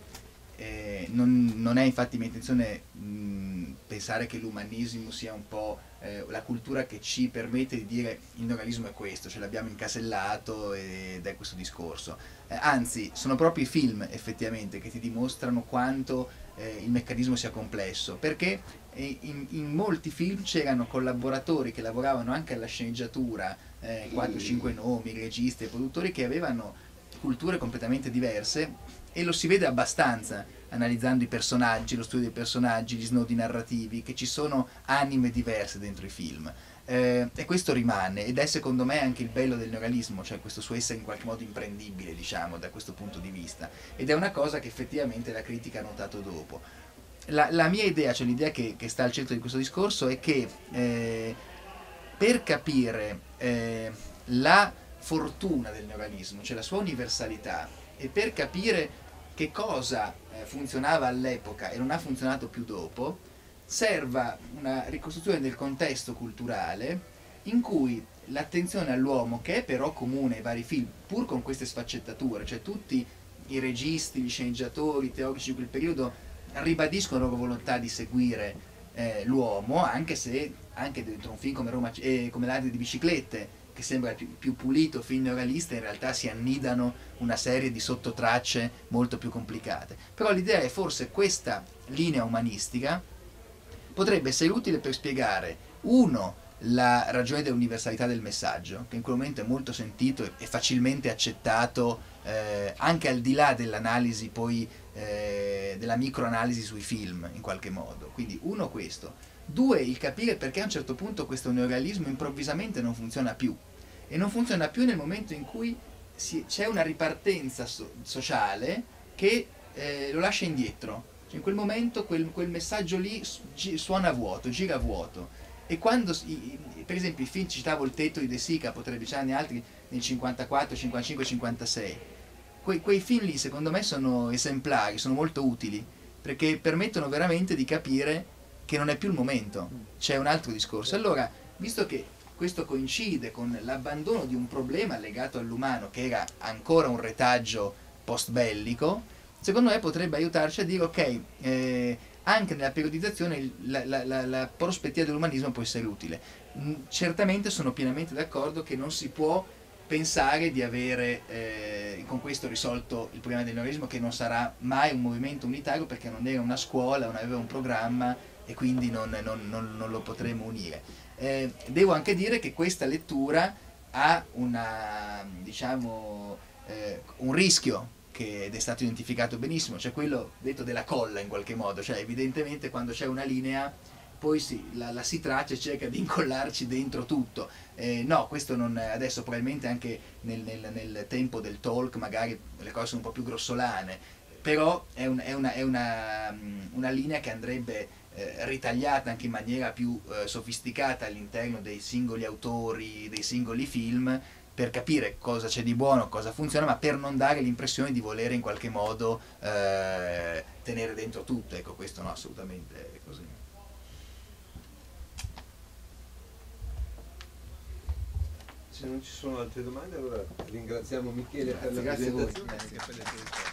non è infatti mia intenzione pensare che l'umanesimo sia un po' la cultura che ci permette di dire il neorealismo è questo, ce l'abbiamo incasellato ed è questo discorso. Anzi, sono proprio i film effettivamente che ti dimostrano quanto il meccanismo sia complesso, perché in molti film c'erano collaboratori che lavoravano anche alla sceneggiatura, 4-5 nomi, registi e produttori che avevano culture completamente diverse, e lo si vede abbastanza analizzando i personaggi, lo studio dei personaggi, gli snodi narrativi, che ci sono anime diverse dentro i film. E questo rimane, ed è secondo me anche il bello del neorealismo, cioè questo suo essere in qualche modo imprendibile, diciamo, da questo punto di vista, ed è una cosa che effettivamente la critica ha notato dopo. La mia idea, cioè l'idea che sta al centro di questo discorso, è che per capire la fortuna del neorealismo, cioè la sua universalità, e per capire che cosa funzionava all'epoca e non ha funzionato più dopo, serva una ricostruzione del contesto culturale in cui l'attenzione all'uomo, che è però comune ai vari film, pur con queste sfaccettature, cioè tutti i registi, gli sceneggiatori, i teorici di quel periodo ribadiscono la loro volontà di seguire l'uomo, anche se anche dentro un film come l'arte di biciclette, che sembra il più pulito film neorealista, in realtà si annidano una serie di sottotracce molto più complicate. Però l'idea è forse questa linea umanistica potrebbe essere utile per spiegare, uno, la ragione dell'universalità del messaggio, che in quel momento è molto sentito e facilmente accettato, anche al di là dell'analisi poi, della microanalisi sui film in qualche modo. Quindi uno, questo. Due, il capire perché a un certo punto questo neorealismo improvvisamente non funziona più, e non funziona più nel momento in cui c'è una ripartenza sociale che lo lascia indietro. Cioè in quel momento quel messaggio lì suona vuoto, gira vuoto. E quando, per esempio, i film, citavo il Tetto di De Sica, potrebbe citarne altri nel 54, 55, 56, quei film lì secondo me sono esemplari, sono molto utili, perché permettono veramente di capire che non è più il momento, c'è un altro discorso. Allora, visto che questo coincide con l'abbandono di un problema legato all'umano, che era ancora un retaggio post-bellico, secondo me potrebbe aiutarci a dire, ok, anche nella periodizzazione la prospettiva dell'umanismo può essere utile. Certamente sono pienamente d'accordo che non si può pensare di avere con questo risolto il problema del neorealismo, che non sarà mai un movimento unitario, perché non era una scuola, non aveva un programma, e quindi non lo potremo unire. Devo anche dire che questa lettura ha un rischio, ed è stato identificato benissimo, cioè quello detto della colla in qualche modo, cioè evidentemente quando c'è una linea poi la si traccia e cerca di incollarci dentro tutto. No, questo non, adesso probabilmente anche nel tempo del talk magari le cose sono un po' più grossolane, però è una linea che andrebbe ritagliata anche in maniera più sofisticata all'interno dei singoli autori, dei singoli film, per capire cosa c'è di buono, cosa funziona, ma per non dare l'impressione di volere in qualche modo tenere dentro tutto. Ecco, questo no, assolutamente è così.
Se non ci sono altre domande, allora ringraziamo Michele per la
Grazie a voi.
presentazione.